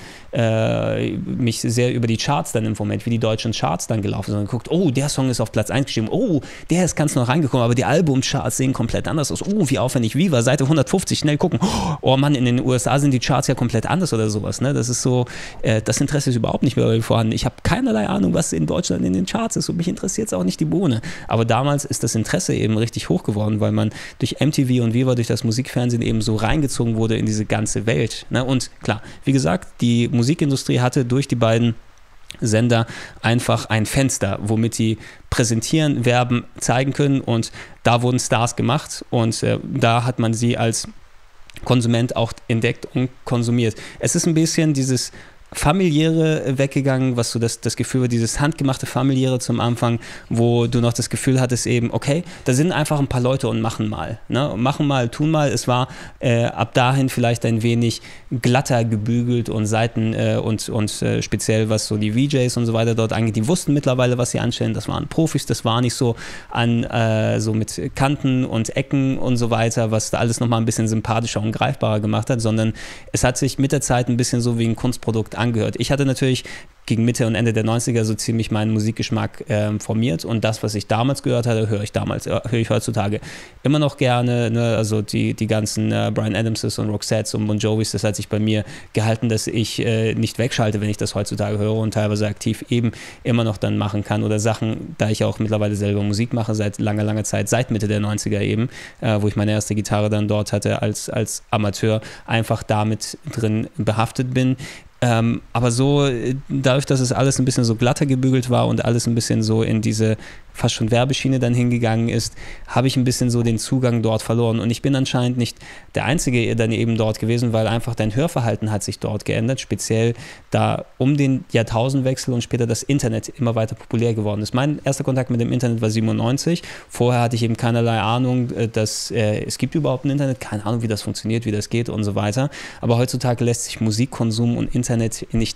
äh, mich sehr über die Charts dann informiert, wie die deutschen Charts dann gelaufen sind und geguckt, oh, der Song ist auf Platz eins gestiegen, oh, der ist ganz noch reingekommen, aber die Albumcharts sehen komplett anders aus. Oh, wie aufwendig, Viva, Seite hundertfünfzig, schnell gucken, oh Mann, in den U S A sind die Charts ja komplett anders oder sowas. Ne? Das ist so, äh, das Interesse ist überhaupt nicht mehr vorhanden. Ich habe keinerlei Ahnung, was in Deutschland in den Charts ist und mich interessiert es auch nicht die Bohne. Aber damals ist das Interesse eben richtig hoch geworden, weil man durch M T V und Viva, durch das Musikfernsehen eben so reingezogen wurde in diese ganze Welt. Ne? Und klar, wie gesagt, die Musikindustrie hatte durch die beiden Sender einfach ein Fenster, womit die präsentieren, werben, zeigen können und da wurden Stars gemacht und äh, da hat man sie als Konsument auch entdeckt und konsumiert. Es ist ein bisschen dieses Familiäre weggegangen, was so das, das Gefühl war, dieses handgemachte Familiäre zum Anfang, wo du noch das Gefühl hattest eben, okay, da sind einfach ein paar Leute und machen mal. Ne? Machen mal, tun mal. Es war äh, ab dahin vielleicht ein wenig glatter gebügelt und Seiten äh, und, und äh, speziell was so die V Js und so weiter dort angeht, die wussten mittlerweile, was sie anstellen. Das waren Profis, das war nicht so an äh, so mit Kanten und Ecken und so weiter, was da alles nochmal ein bisschen sympathischer und greifbarer gemacht hat, sondern es hat sich mit der Zeit ein bisschen so wie ein Kunstprodukt angehört. Ich hatte natürlich gegen Mitte und Ende der neunziger so ziemlich meinen Musikgeschmack äh, formiert und das, was ich damals gehört hatte, höre ich damals, äh, höre ich heutzutage immer noch gerne, ne? Also die, die ganzen äh, Bryan Adamses und Roxettes und Bon Jovis, das hat sich bei mir gehalten, dass ich äh, nicht wegschalte, wenn ich das heutzutage höre und teilweise aktiv eben immer noch dann machen kann oder Sachen, da ich auch mittlerweile selber Musik mache, seit langer, langer Zeit, seit Mitte der neunziger eben, äh, wo ich meine erste Gitarre dann dort hatte als, als Amateur, einfach damit drin behaftet bin. Ähm, aber so, dadurch, dass es alles ein bisschen so glatter gebügelt war und alles ein bisschen so in diese fast schon Werbeschiene dann hingegangen ist, habe ich ein bisschen so den Zugang dort verloren. Und ich bin anscheinend nicht der Einzige dann eben dort gewesen, weil einfach dein Hörverhalten hat sich dort geändert, speziell da um den Jahrtausendwechsel und später das Internet immer weiter populär geworden ist. Mein erster Kontakt mit dem Internet war siebenundneunzig. Vorher hatte ich eben keinerlei Ahnung, dass äh, es gibt überhaupt ein Internet, keine Ahnung, wie das funktioniert, wie das geht und so weiter. Aber heutzutage lässt sich Musikkonsum und Internet nicht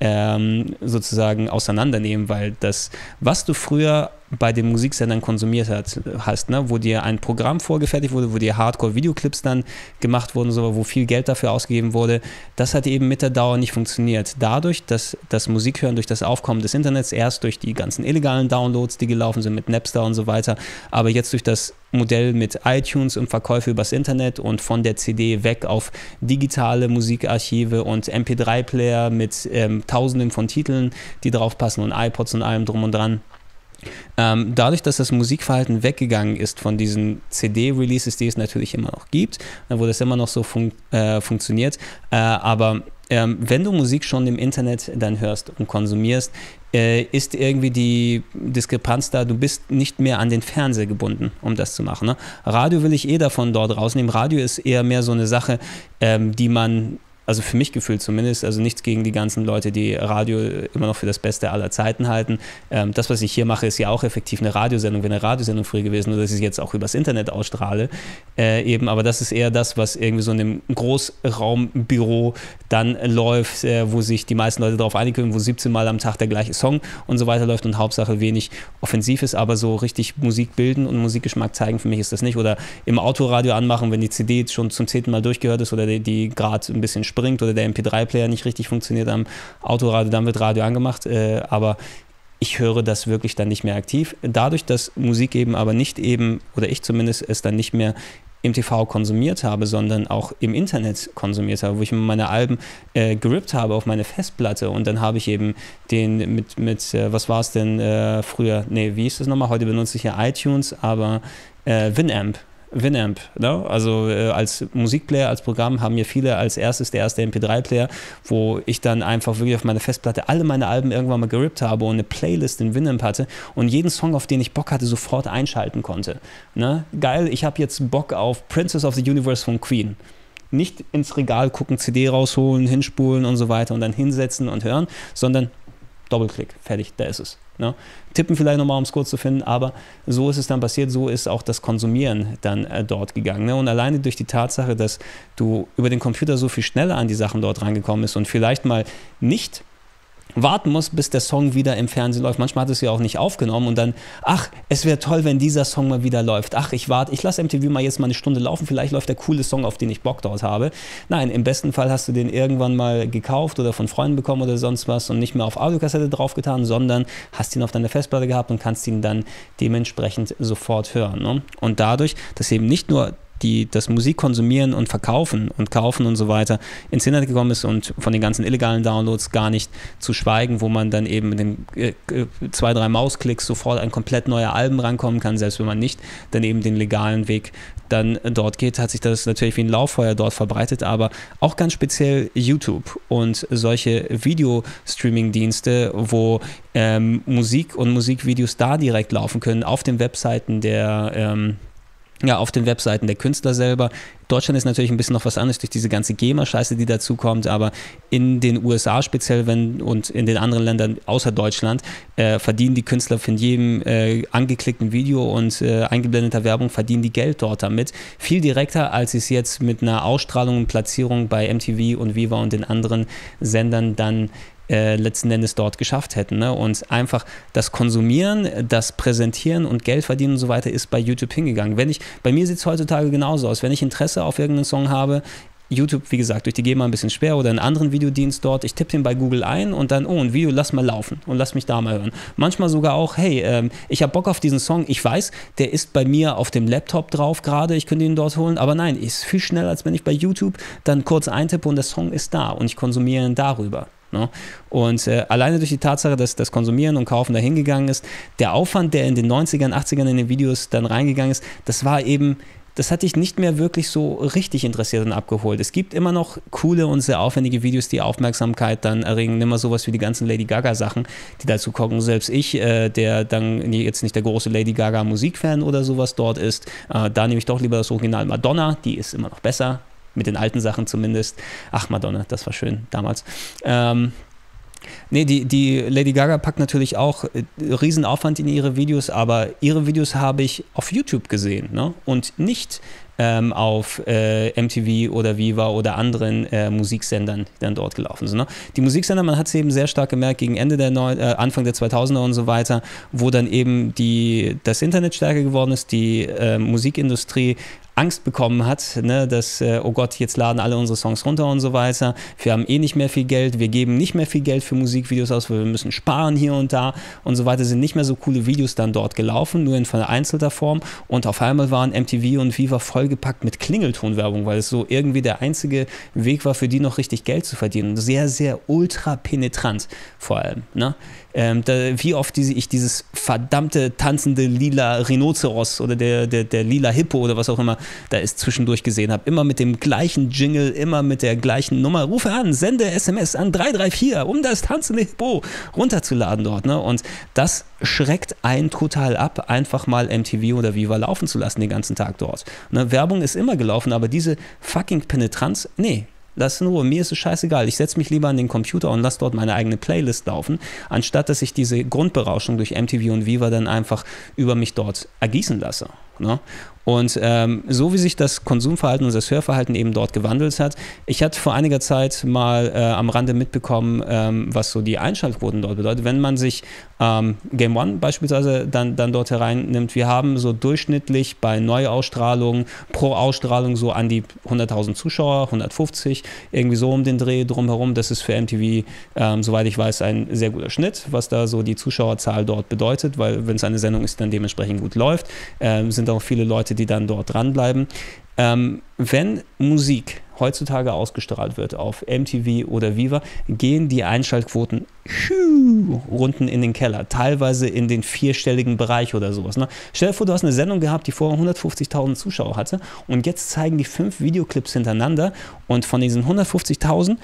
ähm, sozusagen auseinandernehmen, weil das, was du früher bei den Musiksendern konsumiert hat, hast, ne? Wo dir ein Programm vorgefertigt wurde, wo dir Hardcore-Videoclips dann gemacht wurden, so, wo viel Geld dafür ausgegeben wurde, das hat eben mit der Dauer nicht funktioniert. Dadurch, dass das Musikhören durch das Aufkommen des Internets, erst durch die ganzen illegalen Downloads, die gelaufen sind mit Napster und so weiter, aber jetzt durch das Modell mit iTunes und Verkäufe übers Internet und von der C D weg auf digitale Musikarchive und M P drei Player mit ähm, tausenden von Titeln, die drauf passen und iPods und allem drum und dran. Ähm, dadurch, dass das Musikverhalten weggegangen ist von diesen C D-Releases, die es natürlich immer noch gibt, wo das immer noch so fun- äh, funktioniert, äh, aber ähm, wenn du Musik schon im Internet dann hörst und konsumierst, äh, ist irgendwie die Diskrepanz da, du bist nicht mehr an den Fernseher gebunden, um das zu machen. Ne? Radio will ich eh davon dort rausnehmen. Radio ist eher mehr so eine Sache, ähm, die man, also für mich gefühlt zumindest, also nichts gegen die ganzen Leute, die Radio immer noch für das Beste aller Zeiten halten. Ähm, das, was ich hier mache, ist ja auch effektiv eine Radiosendung, wäre eine Radiosendung früher gewesen, nur dass ich es jetzt auch übers Internet ausstrahle. Äh, eben, aber das ist eher das, was irgendwie so in einem Großraumbüro dann läuft, äh, wo sich die meisten Leute darauf einigen können, wo siebzehn Mal am Tag der gleiche Song und so weiter läuft und Hauptsache wenig offensiv ist, aber so richtig Musik bilden und Musikgeschmack zeigen, für mich ist das nicht. Oder im Autoradio anmachen, wenn die C D schon zum zehnten Mal durchgehört ist oder die, die gerade ein bisschen springt oder der M P drei Player nicht richtig funktioniert am Autoradio, dann wird Radio angemacht, äh, aber ich höre das wirklich dann nicht mehr aktiv. Dadurch, dass Musik eben aber nicht eben, oder ich zumindest es dann nicht mehr im T V konsumiert habe, sondern auch im Internet konsumiert habe, wo ich mir meine Alben äh, gerippt habe auf meine Festplatte und dann habe ich eben den mit, mit äh, was war es denn äh, früher, nee, wie hieß das nochmal, heute benutze ich ja iTunes, aber äh, Winamp, Winamp, ne? Also äh, als Musikplayer, als Programm haben mir viele als erstes der erste M P drei Player, wo ich dann einfach wirklich auf meine Festplatte alle meine Alben irgendwann mal gerippt habe und eine Playlist in Winamp hatte und jeden Song, auf den ich Bock hatte, sofort einschalten konnte. Ne? Geil, ich habe jetzt Bock auf Princess of the Universe von Queen. Nicht ins Regal gucken, C D rausholen, hinspulen und so weiter und dann hinsetzen und hören, sondern Doppelklick, fertig, da ist es. Ne? Tippen vielleicht nochmal, um es kurz zu finden, aber so ist es dann passiert, so ist auch das Konsumieren dann äh, dort gegangen. Ne? Und alleine durch die Tatsache, dass du über den Computer so viel schneller an die Sachen dort rangekommen bist und vielleicht mal nicht warten muss, bis der Song wieder im Fernsehen läuft. Manchmal hat es ja auch nicht aufgenommen und dann, ach, es wäre toll, wenn dieser Song mal wieder läuft. Ach, ich warte, ich lasse M T V mal jetzt mal eine Stunde laufen, vielleicht läuft der coole Song, auf den ich Bock dort habe. Nein, im besten Fall hast du den irgendwann mal gekauft oder von Freunden bekommen oder sonst was und nicht mehr auf Audiokassette draufgetan, sondern hast ihn auf deiner Festplatte gehabt und kannst ihn dann dementsprechend sofort hören. Ne? Und dadurch, dass eben nicht nur die das Musik konsumieren und verkaufen und kaufen und so weiter ins Internet gekommen ist und von den ganzen illegalen Downloads gar nicht zu schweigen, wo man dann eben mit den äh, zwei, drei Mausklicks sofort ein komplett neuer Alben rankommen kann, selbst wenn man nicht dann eben den legalen Weg dann dort geht, hat sich das natürlich wie ein Lauffeuer dort verbreitet, aber auch ganz speziell YouTube und solche Video-Streaming-Dienste, wo ähm, Musik und Musikvideos da direkt laufen können, auf den Webseiten der ähm, Ja, auf den Webseiten der Künstler selber. Deutschland ist natürlich ein bisschen noch was anderes durch diese ganze GEMA-Scheiße, die dazu kommt, aber in den U S A speziell wenn, und in den anderen Ländern außer Deutschland äh, verdienen die Künstler von jedem äh, angeklickten Video und äh, eingeblendeter Werbung verdienen die Geld dort damit. Viel direkter, als sie es jetzt mit einer Ausstrahlung und Platzierung bei M T V und Viva und den anderen Sendern dann Äh, letzten Endes dort geschafft hätten. Ne? Und einfach das Konsumieren, das Präsentieren und Geld verdienen und so weiter ist bei YouTube hingegangen. Wenn ich, bei mir sieht es heutzutage genauso aus. Wenn ich Interesse auf irgendeinen Song habe, YouTube, wie gesagt, durch die GEMA ein bisschen schwer oder einen anderen Videodienst dort, ich tippe den bei Google ein und dann, oh, ein Video, lass mal laufen und lass mich da mal hören. Manchmal sogar auch, hey, ähm, ich habe Bock auf diesen Song, ich weiß, der ist bei mir auf dem Laptop drauf gerade, ich könnte ihn dort holen, aber nein, ist viel schneller, als wenn ich bei YouTube dann kurz eintippe und der Song ist da und ich konsumiere ihn darüber. Ne? Und äh, alleine durch die Tatsache, dass das Konsumieren und Kaufen dahin gegangen ist, der Aufwand, der in den neunzigern, achtzigern in den Videos dann reingegangen ist, das war eben, das hat dich nicht mehr wirklich so richtig interessiert und abgeholt. Es gibt immer noch coole und sehr aufwendige Videos, die Aufmerksamkeit dann erregen. Nimm mal sowas wie die ganzen Lady Gaga-Sachen, die dazu gucken. Selbst ich, äh, der dann jetzt nicht der große Lady Gaga-Musikfan oder sowas dort ist, äh, da nehme ich doch lieber das Original Madonna, die ist immer noch besser. Mit den alten Sachen zumindest. Ach, Madonna, das war schön damals. Ähm, nee, die, die Lady Gaga packt natürlich auch äh, Riesenaufwand in ihre Videos, aber ihre Videos habe ich auf YouTube gesehen, ne? Und nicht ähm, auf äh, M T V oder Viva oder anderen äh, Musiksendern, die dann dort gelaufen sind. Ne? Die Musiksender, man hat es eben sehr stark gemerkt, gegen Ende der Neu- äh, Anfang der zweitausender und so weiter, wo dann eben die, das Internet stärker geworden ist, die äh, Musikindustrie Angst bekommen hat, ne, dass, äh, oh Gott, jetzt laden alle unsere Songs runter und so weiter. Wir haben eh nicht mehr viel Geld, wir geben nicht mehr viel Geld für Musikvideos aus, weil wir müssen sparen hier und da und so weiter. Sind nicht mehr so coole Videos dann dort gelaufen, nur in vereinzelter Form. Und auf einmal waren M T V und Viva vollgepackt mit Klingeltonwerbung, weil es so irgendwie der einzige Weg war, für die noch richtig Geld zu verdienen. Sehr, sehr ultra penetrant vor allem. Ne? Ähm, da, wie oft diese, ich dieses verdammte tanzende lila Rhinoceros oder der, der, der lila Hippo oder was auch immer da ist zwischendurch gesehen habe. Immer mit dem gleichen Jingle, immer mit der gleichen Nummer. Rufe an, sende S M S an drei drei vier, um das tanzende Hippo runterzuladen dort. Ne? Und das schreckt einen total ab, einfach mal M T V oder Viva laufen zu lassen den ganzen Tag dort. Ne? Werbung ist immer gelaufen, aber diese fucking Penetranz, nee. Lass in Ruhe, mir ist es scheißegal. Ich setze mich lieber an den Computer und lasse dort meine eigene Playlist laufen, anstatt dass ich diese Grundberauschung durch M T V und Viva dann einfach über mich dort ergießen lasse. Ne? Und ähm, so wie sich das Konsumverhalten und das Hörverhalten eben dort gewandelt hat, ich hatte vor einiger Zeit mal äh, am Rande mitbekommen, ähm, was so die Einschaltquoten dort bedeutet. Wenn man sich ähm, Game One beispielsweise dann, dann dort hereinnimmt, wir haben so durchschnittlich bei Neuausstrahlungen pro Ausstrahlung so an die hunderttausend Zuschauer, hundertfünfzig, irgendwie so um den Dreh drumherum. Das ist für M T V, ähm, soweit ich weiß, ein sehr guter Schnitt, was da so die Zuschauerzahl dort bedeutet, weil wenn es eine Sendung ist, die dann dementsprechend gut läuft, ähm, sind auch viele Leute, die dann dort dranbleiben. Ähm, wenn Musik heutzutage ausgestrahlt wird auf M T V oder Viva, gehen die Einschaltquoten Runden in den Keller, teilweise in den vierstelligen Bereich oder sowas. Ne? Stell dir vor, du hast eine Sendung gehabt, die vorher hundertfünfzigtausend Zuschauer hatte und jetzt zeigen die fünf Videoclips hintereinander und von diesen hundertfünfzigtausend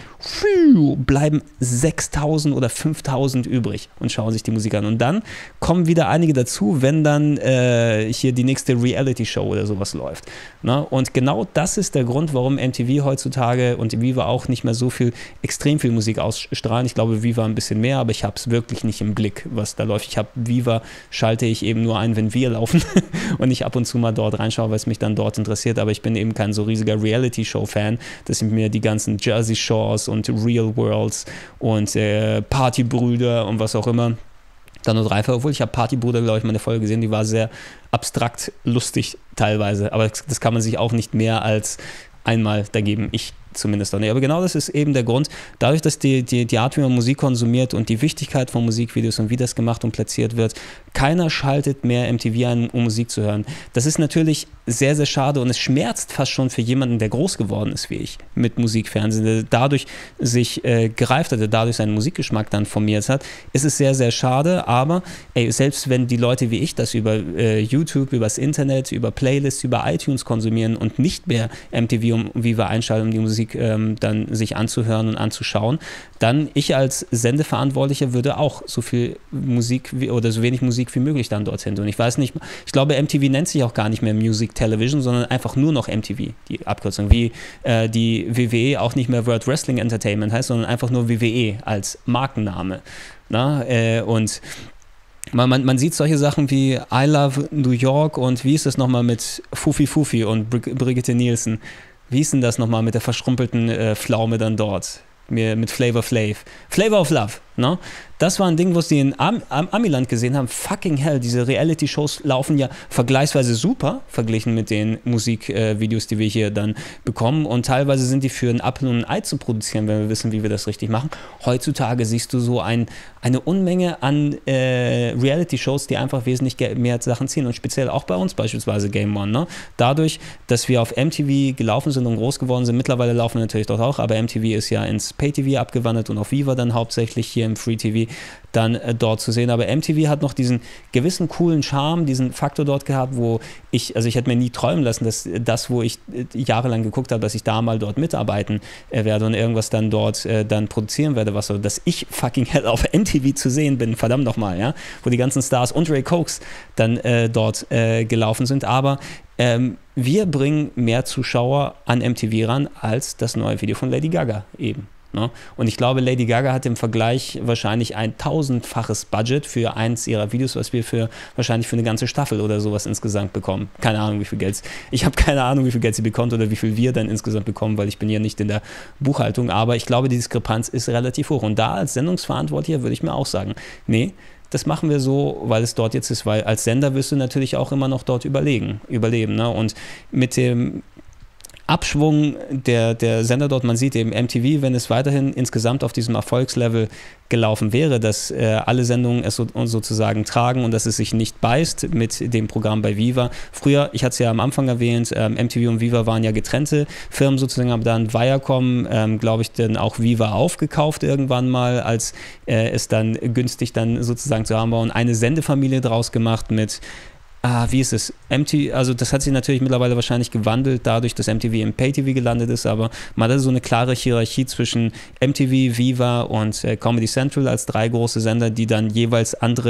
bleiben sechstausend oder fünftausend übrig und schauen sich die Musik an. Und dann kommen wieder einige dazu, wenn dann äh, hier die nächste Reality-Show oder sowas läuft. Ne? Und genau das ist der Grund, warum M T V heutzutage und Viva auch nicht mehr so viel, extrem viel Musik ausstrahlen. Ich glaube, Viva ein bisschen mehr, aber ich habe es wirklich nicht im Blick, was da läuft. Ich habe Viva, schalte ich eben nur ein, wenn wir laufen und ich ab und zu mal dort reinschaue, weil es mich dann dort interessiert, aber ich bin eben kein so riesiger Reality-Show-Fan, dass ich mir die ganzen Jersey Shores und Real Worlds und äh, Partybrüder und was auch immer dann nur drei, obwohl ich habe Partybrüder, glaube ich, meine Folge gesehen, die war sehr abstrakt lustig teilweise, aber das, das kann man sich auch nicht mehr als einmal da geben. Ich zumindest auch nicht. Aber genau das ist eben der Grund. Dadurch, dass die, die, die Art, wie man Musik konsumiert und die Wichtigkeit von Musikvideos und wie das gemacht und platziert wird, keiner schaltet mehr M T V ein, um Musik zu hören. Das ist natürlich sehr, sehr schade und es schmerzt fast schon für jemanden, der groß geworden ist wie ich mit Musikfernsehen, der dadurch sich äh, gereift hat, der dadurch seinen Musikgeschmack dann formiert hat, ist es sehr, sehr schade, aber ey, selbst wenn die Leute wie ich das über äh, YouTube, übers Internet, über Playlists, über iTunes konsumieren und nicht mehr M T V und Viva einschalten, um die Musik ähm, dann sich anzuhören und anzuschauen, dann ich als Sendeverantwortlicher würde auch so viel Musik wie, oder so wenig Musik wie möglich dann dorthin tun. Ich weiß nicht, ich glaube M T V nennt sich auch gar nicht mehr Music Television, sondern einfach nur noch M T V, die Abkürzung, wie äh, die W W E auch nicht mehr World Wrestling Entertainment heißt, sondern einfach nur W W E als Markenname. Na, äh, und Man, man, man sieht solche Sachen wie I Love New York und wie ist das nochmal mit Fufi Fufi und Brig- Brigitte Nielsen? Wie ist denn das nochmal mit der verschrumpelten äh, Pflaume dann dort? Mir, mit Flavor Flav. Flavor of Love, ne? Das war ein Ding, was die in Am- Am- Amiland gesehen haben. Fucking hell, diese Reality-Shows laufen ja vergleichsweise super, verglichen mit den Musikvideos, äh, die wir hier dann bekommen. Und teilweise sind die für einen Apfel und ein Ei zu produzieren, wenn wir wissen, wie wir das richtig machen. Heutzutage siehst du so ein, eine Unmenge an äh, Reality-Shows, die einfach wesentlich mehr Sachen ziehen. Und speziell auch bei uns beispielsweise Game One. Ne? Dadurch, dass wir auf M T V gelaufen sind und groß geworden sind, mittlerweile laufen wir natürlich dort auch, aber M T V ist ja ins Pay-T V abgewandert und auf Viva dann hauptsächlich hier im Free-T V dann äh, dort zu sehen. Aber M T V hat noch diesen gewissen coolen Charme, diesen Faktor dort gehabt, wo ich, also ich hätte mir nie träumen lassen, dass das, wo ich äh, jahrelang geguckt habe, dass ich da mal dort mitarbeiten äh, werde und irgendwas dann dort äh, dann produzieren werde, was so, dass ich fucking hell auf M T V zu sehen bin, verdammt nochmal, ja, wo die ganzen Stars und Ray Cokes dann äh, dort äh, gelaufen sind. Aber ähm, wir bringen mehr Zuschauer an M T V ran als das neue Video von Lady Gaga eben. Ne? Und ich glaube, Lady Gaga hat im Vergleich wahrscheinlich ein tausendfaches Budget für eins ihrer Videos, was wir für wahrscheinlich für eine ganze Staffel oder sowas insgesamt bekommen. Keine Ahnung, wie viel Geld. Ich habe keine Ahnung, wie viel Geld sie bekommt oder wie viel wir dann insgesamt bekommen, weil ich bin ja nicht in der Buchhaltung. Aber ich glaube, die Diskrepanz ist relativ hoch. Und da als Sendungsverantwortlicher würde ich mir auch sagen, nee, das machen wir so, weil es dort jetzt ist, weil als Sender wirst du natürlich auch immer noch dort überlegen, überleben. Ne? Und mit dem Abschwung der, der Sender dort, man sieht eben M T V, wenn es weiterhin insgesamt auf diesem Erfolgslevel gelaufen wäre, dass äh, alle Sendungen es so, sozusagen tragen und dass es sich nicht beißt mit dem Programm bei Viva. Früher, ich hatte es ja am Anfang erwähnt, ähm, M T V und Viva waren ja getrennte Firmen sozusagen, aber dann Viacom, ähm, glaube ich, dann auch Viva aufgekauft irgendwann mal, als äh, es dann günstig dann sozusagen zu haben war und eine Sendefamilie draus gemacht mit Ah, wie ist es? M T V, also das hat sich natürlich mittlerweile wahrscheinlich gewandelt, dadurch, dass M T V im Pay-T V gelandet ist, aber man hatte so eine klare Hierarchie zwischen M T V, Viva und äh, Comedy Central als drei große Sender, die dann jeweils andere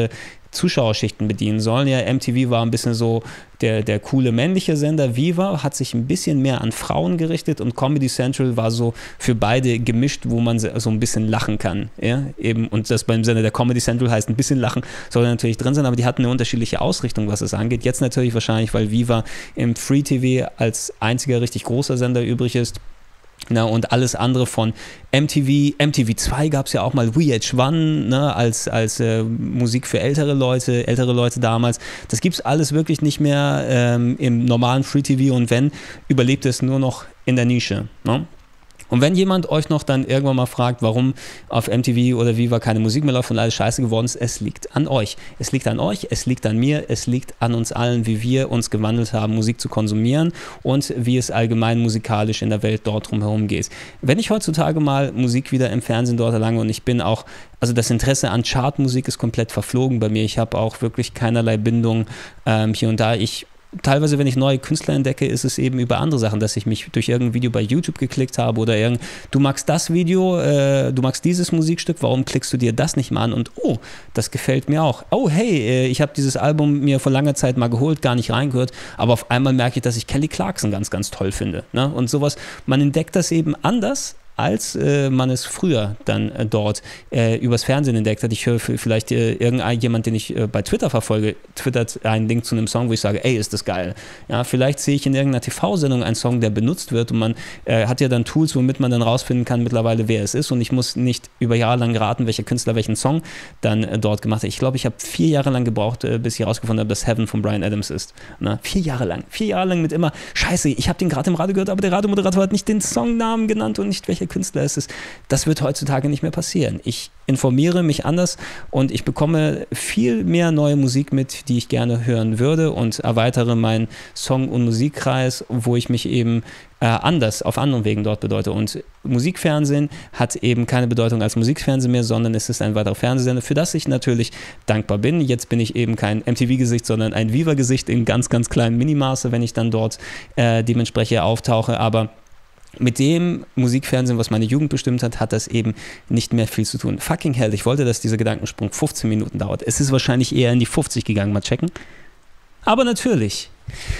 Zuschauerschichten bedienen sollen. Ja, M T V war ein bisschen so der, der coole männliche Sender. Viva hat sich ein bisschen mehr an Frauen gerichtet und Comedy Central war so für beide gemischt, wo man so ein bisschen lachen kann. Ja, eben, und das beim Sender der Comedy Central heißt, ein bisschen lachen soll natürlich drin sein, aber die hatten eine unterschiedliche Ausrichtung, was es angeht. Jetzt natürlich wahrscheinlich, weil Viva im Free T V als einziger richtig großer Sender übrig ist. Na, und alles andere von M T V, M T V zwei gab es ja auch mal, V H eins, ne, als, als äh, Musik für ältere Leute, ältere Leute damals. Das gibt es alles wirklich nicht mehr ähm, im normalen Free T V und wenn, überlebt es nur noch in der Nische. Ne? Und wenn jemand euch noch dann irgendwann mal fragt, warum auf M T V oder Viva keine Musik mehr läuft und alles scheiße geworden ist, es liegt an euch. Es liegt an euch, es liegt an mir, es liegt an uns allen, wie wir uns gewandelt haben, Musik zu konsumieren und wie es allgemein musikalisch in der Welt dort drumherum geht. Wenn ich heutzutage mal Musik wieder im Fernsehen dort erlange und ich bin auch, also das Interesse an Chartmusik ist komplett verflogen bei mir. Ich habe auch wirklich keinerlei Bindung ähm, hier und da. Ich Teilweise, wenn ich neue Künstler entdecke, ist es eben über andere Sachen, dass ich mich durch irgendein Video bei YouTube geklickt habe oder irgend, du magst das Video, äh, du magst dieses Musikstück, warum klickst du dir das nicht mal an? Und oh, das gefällt mir auch. Oh, hey, äh, ich habe dieses Album mir vor langer Zeit mal geholt, gar nicht reingehört, aber auf einmal merke ich, dass ich Kelly Clarkson ganz, ganz toll finde. Ne? Und sowas, man entdeckt das eben anders, als äh, man es früher dann äh, dort äh, übers Fernsehen entdeckt hat. Ich höre vielleicht äh, irgendjemand, den ich äh, bei Twitter verfolge, twittert einen Link zu einem Song, wo ich sage, ey, ist das geil. Ja, vielleicht sehe ich in irgendeiner T V-Sendung einen Song, der benutzt wird und man äh, hat ja dann Tools, womit man dann rausfinden kann mittlerweile, wer es ist und ich muss nicht über Jahre lang raten, welcher Künstler welchen Song dann äh, dort gemacht hat. Ich glaube, ich habe vier Jahre lang gebraucht, äh, bis ich herausgefunden habe, dass Heaven von Bryan Adams ist. Na, vier Jahre lang. Vier Jahre lang mit immer, scheiße, ich habe den gerade im Radio gehört, aber der Radiomoderator hat nicht den Songnamen genannt und nicht welcher Künstler es ist. Das wird heutzutage nicht mehr passieren. Ich informiere mich anders und ich bekomme viel mehr neue Musik mit, die ich gerne hören würde und erweitere meinen Song- und Musikkreis, wo ich mich eben äh, anders, auf anderen Wegen dort bedeute. Und Musikfernsehen hat eben keine Bedeutung als Musikfernsehen mehr, sondern es ist ein weiterer Fernsehsender, für das ich natürlich dankbar bin. Jetzt bin ich eben kein M T V-Gesicht, sondern ein Viva-Gesicht in ganz, ganz kleinem Minimaße, wenn ich dann dort äh, dementsprechend auftauche, aber mit dem Musikfernsehen, was meine Jugend bestimmt hat, hat das eben nicht mehr viel zu tun. Fucking hell, ich wollte, dass dieser Gedankensprung fünfzehn Minuten dauert. Es ist wahrscheinlich eher in die fünfzig gegangen, mal checken. Aber natürlich.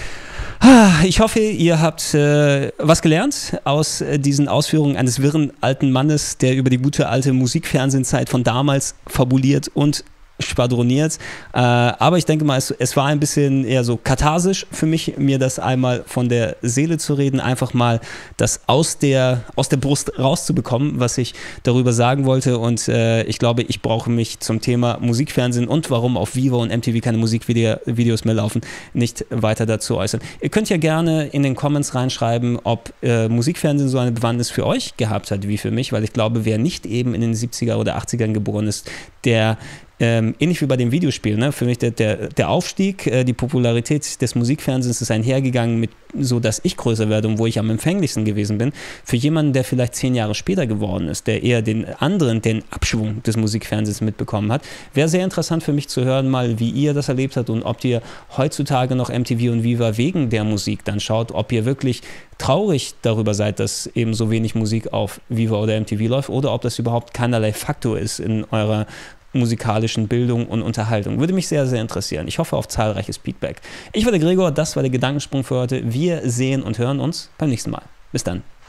Ich hoffe, ihr habt äh, was gelernt aus äh, diesen Ausführungen eines wirren alten Mannes, der über die gute alte Musikfernsehenzeit von damals fabuliert und schwadroniert, äh, aber ich denke mal, es, es war ein bisschen eher so katharsisch für mich, mir das einmal von der Seele zu reden, einfach mal das aus der, aus der Brust rauszubekommen, was ich darüber sagen wollte und äh, ich glaube, ich brauche mich zum Thema Musikfernsehen und warum auf Viva und M T V keine Musikvideos mehr laufen, nicht weiter dazu äußern. Ihr könnt ja gerne in den Comments reinschreiben, ob äh, Musikfernsehen so eine Bewandtnis für euch gehabt hat wie für mich, weil ich glaube, wer nicht eben in den siebziger oder achtzigern geboren ist, der Ähm, ähnlich wie bei dem Videospiel, ne? Für mich der, der, der Aufstieg, äh, die Popularität des Musikfernsehens ist einhergegangen mit so, dass ich größer werde und wo ich am empfänglichsten gewesen bin. Für jemanden, der vielleicht zehn Jahre später geworden ist, der eher den anderen, den Abschwung des Musikfernsehens mitbekommen hat, wäre sehr interessant für mich zu hören, mal wie ihr das erlebt habt und ob ihr heutzutage noch M T V und Viva wegen der Musik dann schaut, ob ihr wirklich traurig darüber seid, dass eben so wenig Musik auf Viva oder M T V läuft oder ob das überhaupt keinerlei Faktor ist in eurer musikalischen Bildung und Unterhaltung. Würde mich sehr, sehr interessieren. Ich hoffe auf zahlreiches Feedback. Ich war der Gregor, das war der Gedankensprung für heute. Wir sehen und hören uns beim nächsten Mal. Bis dann.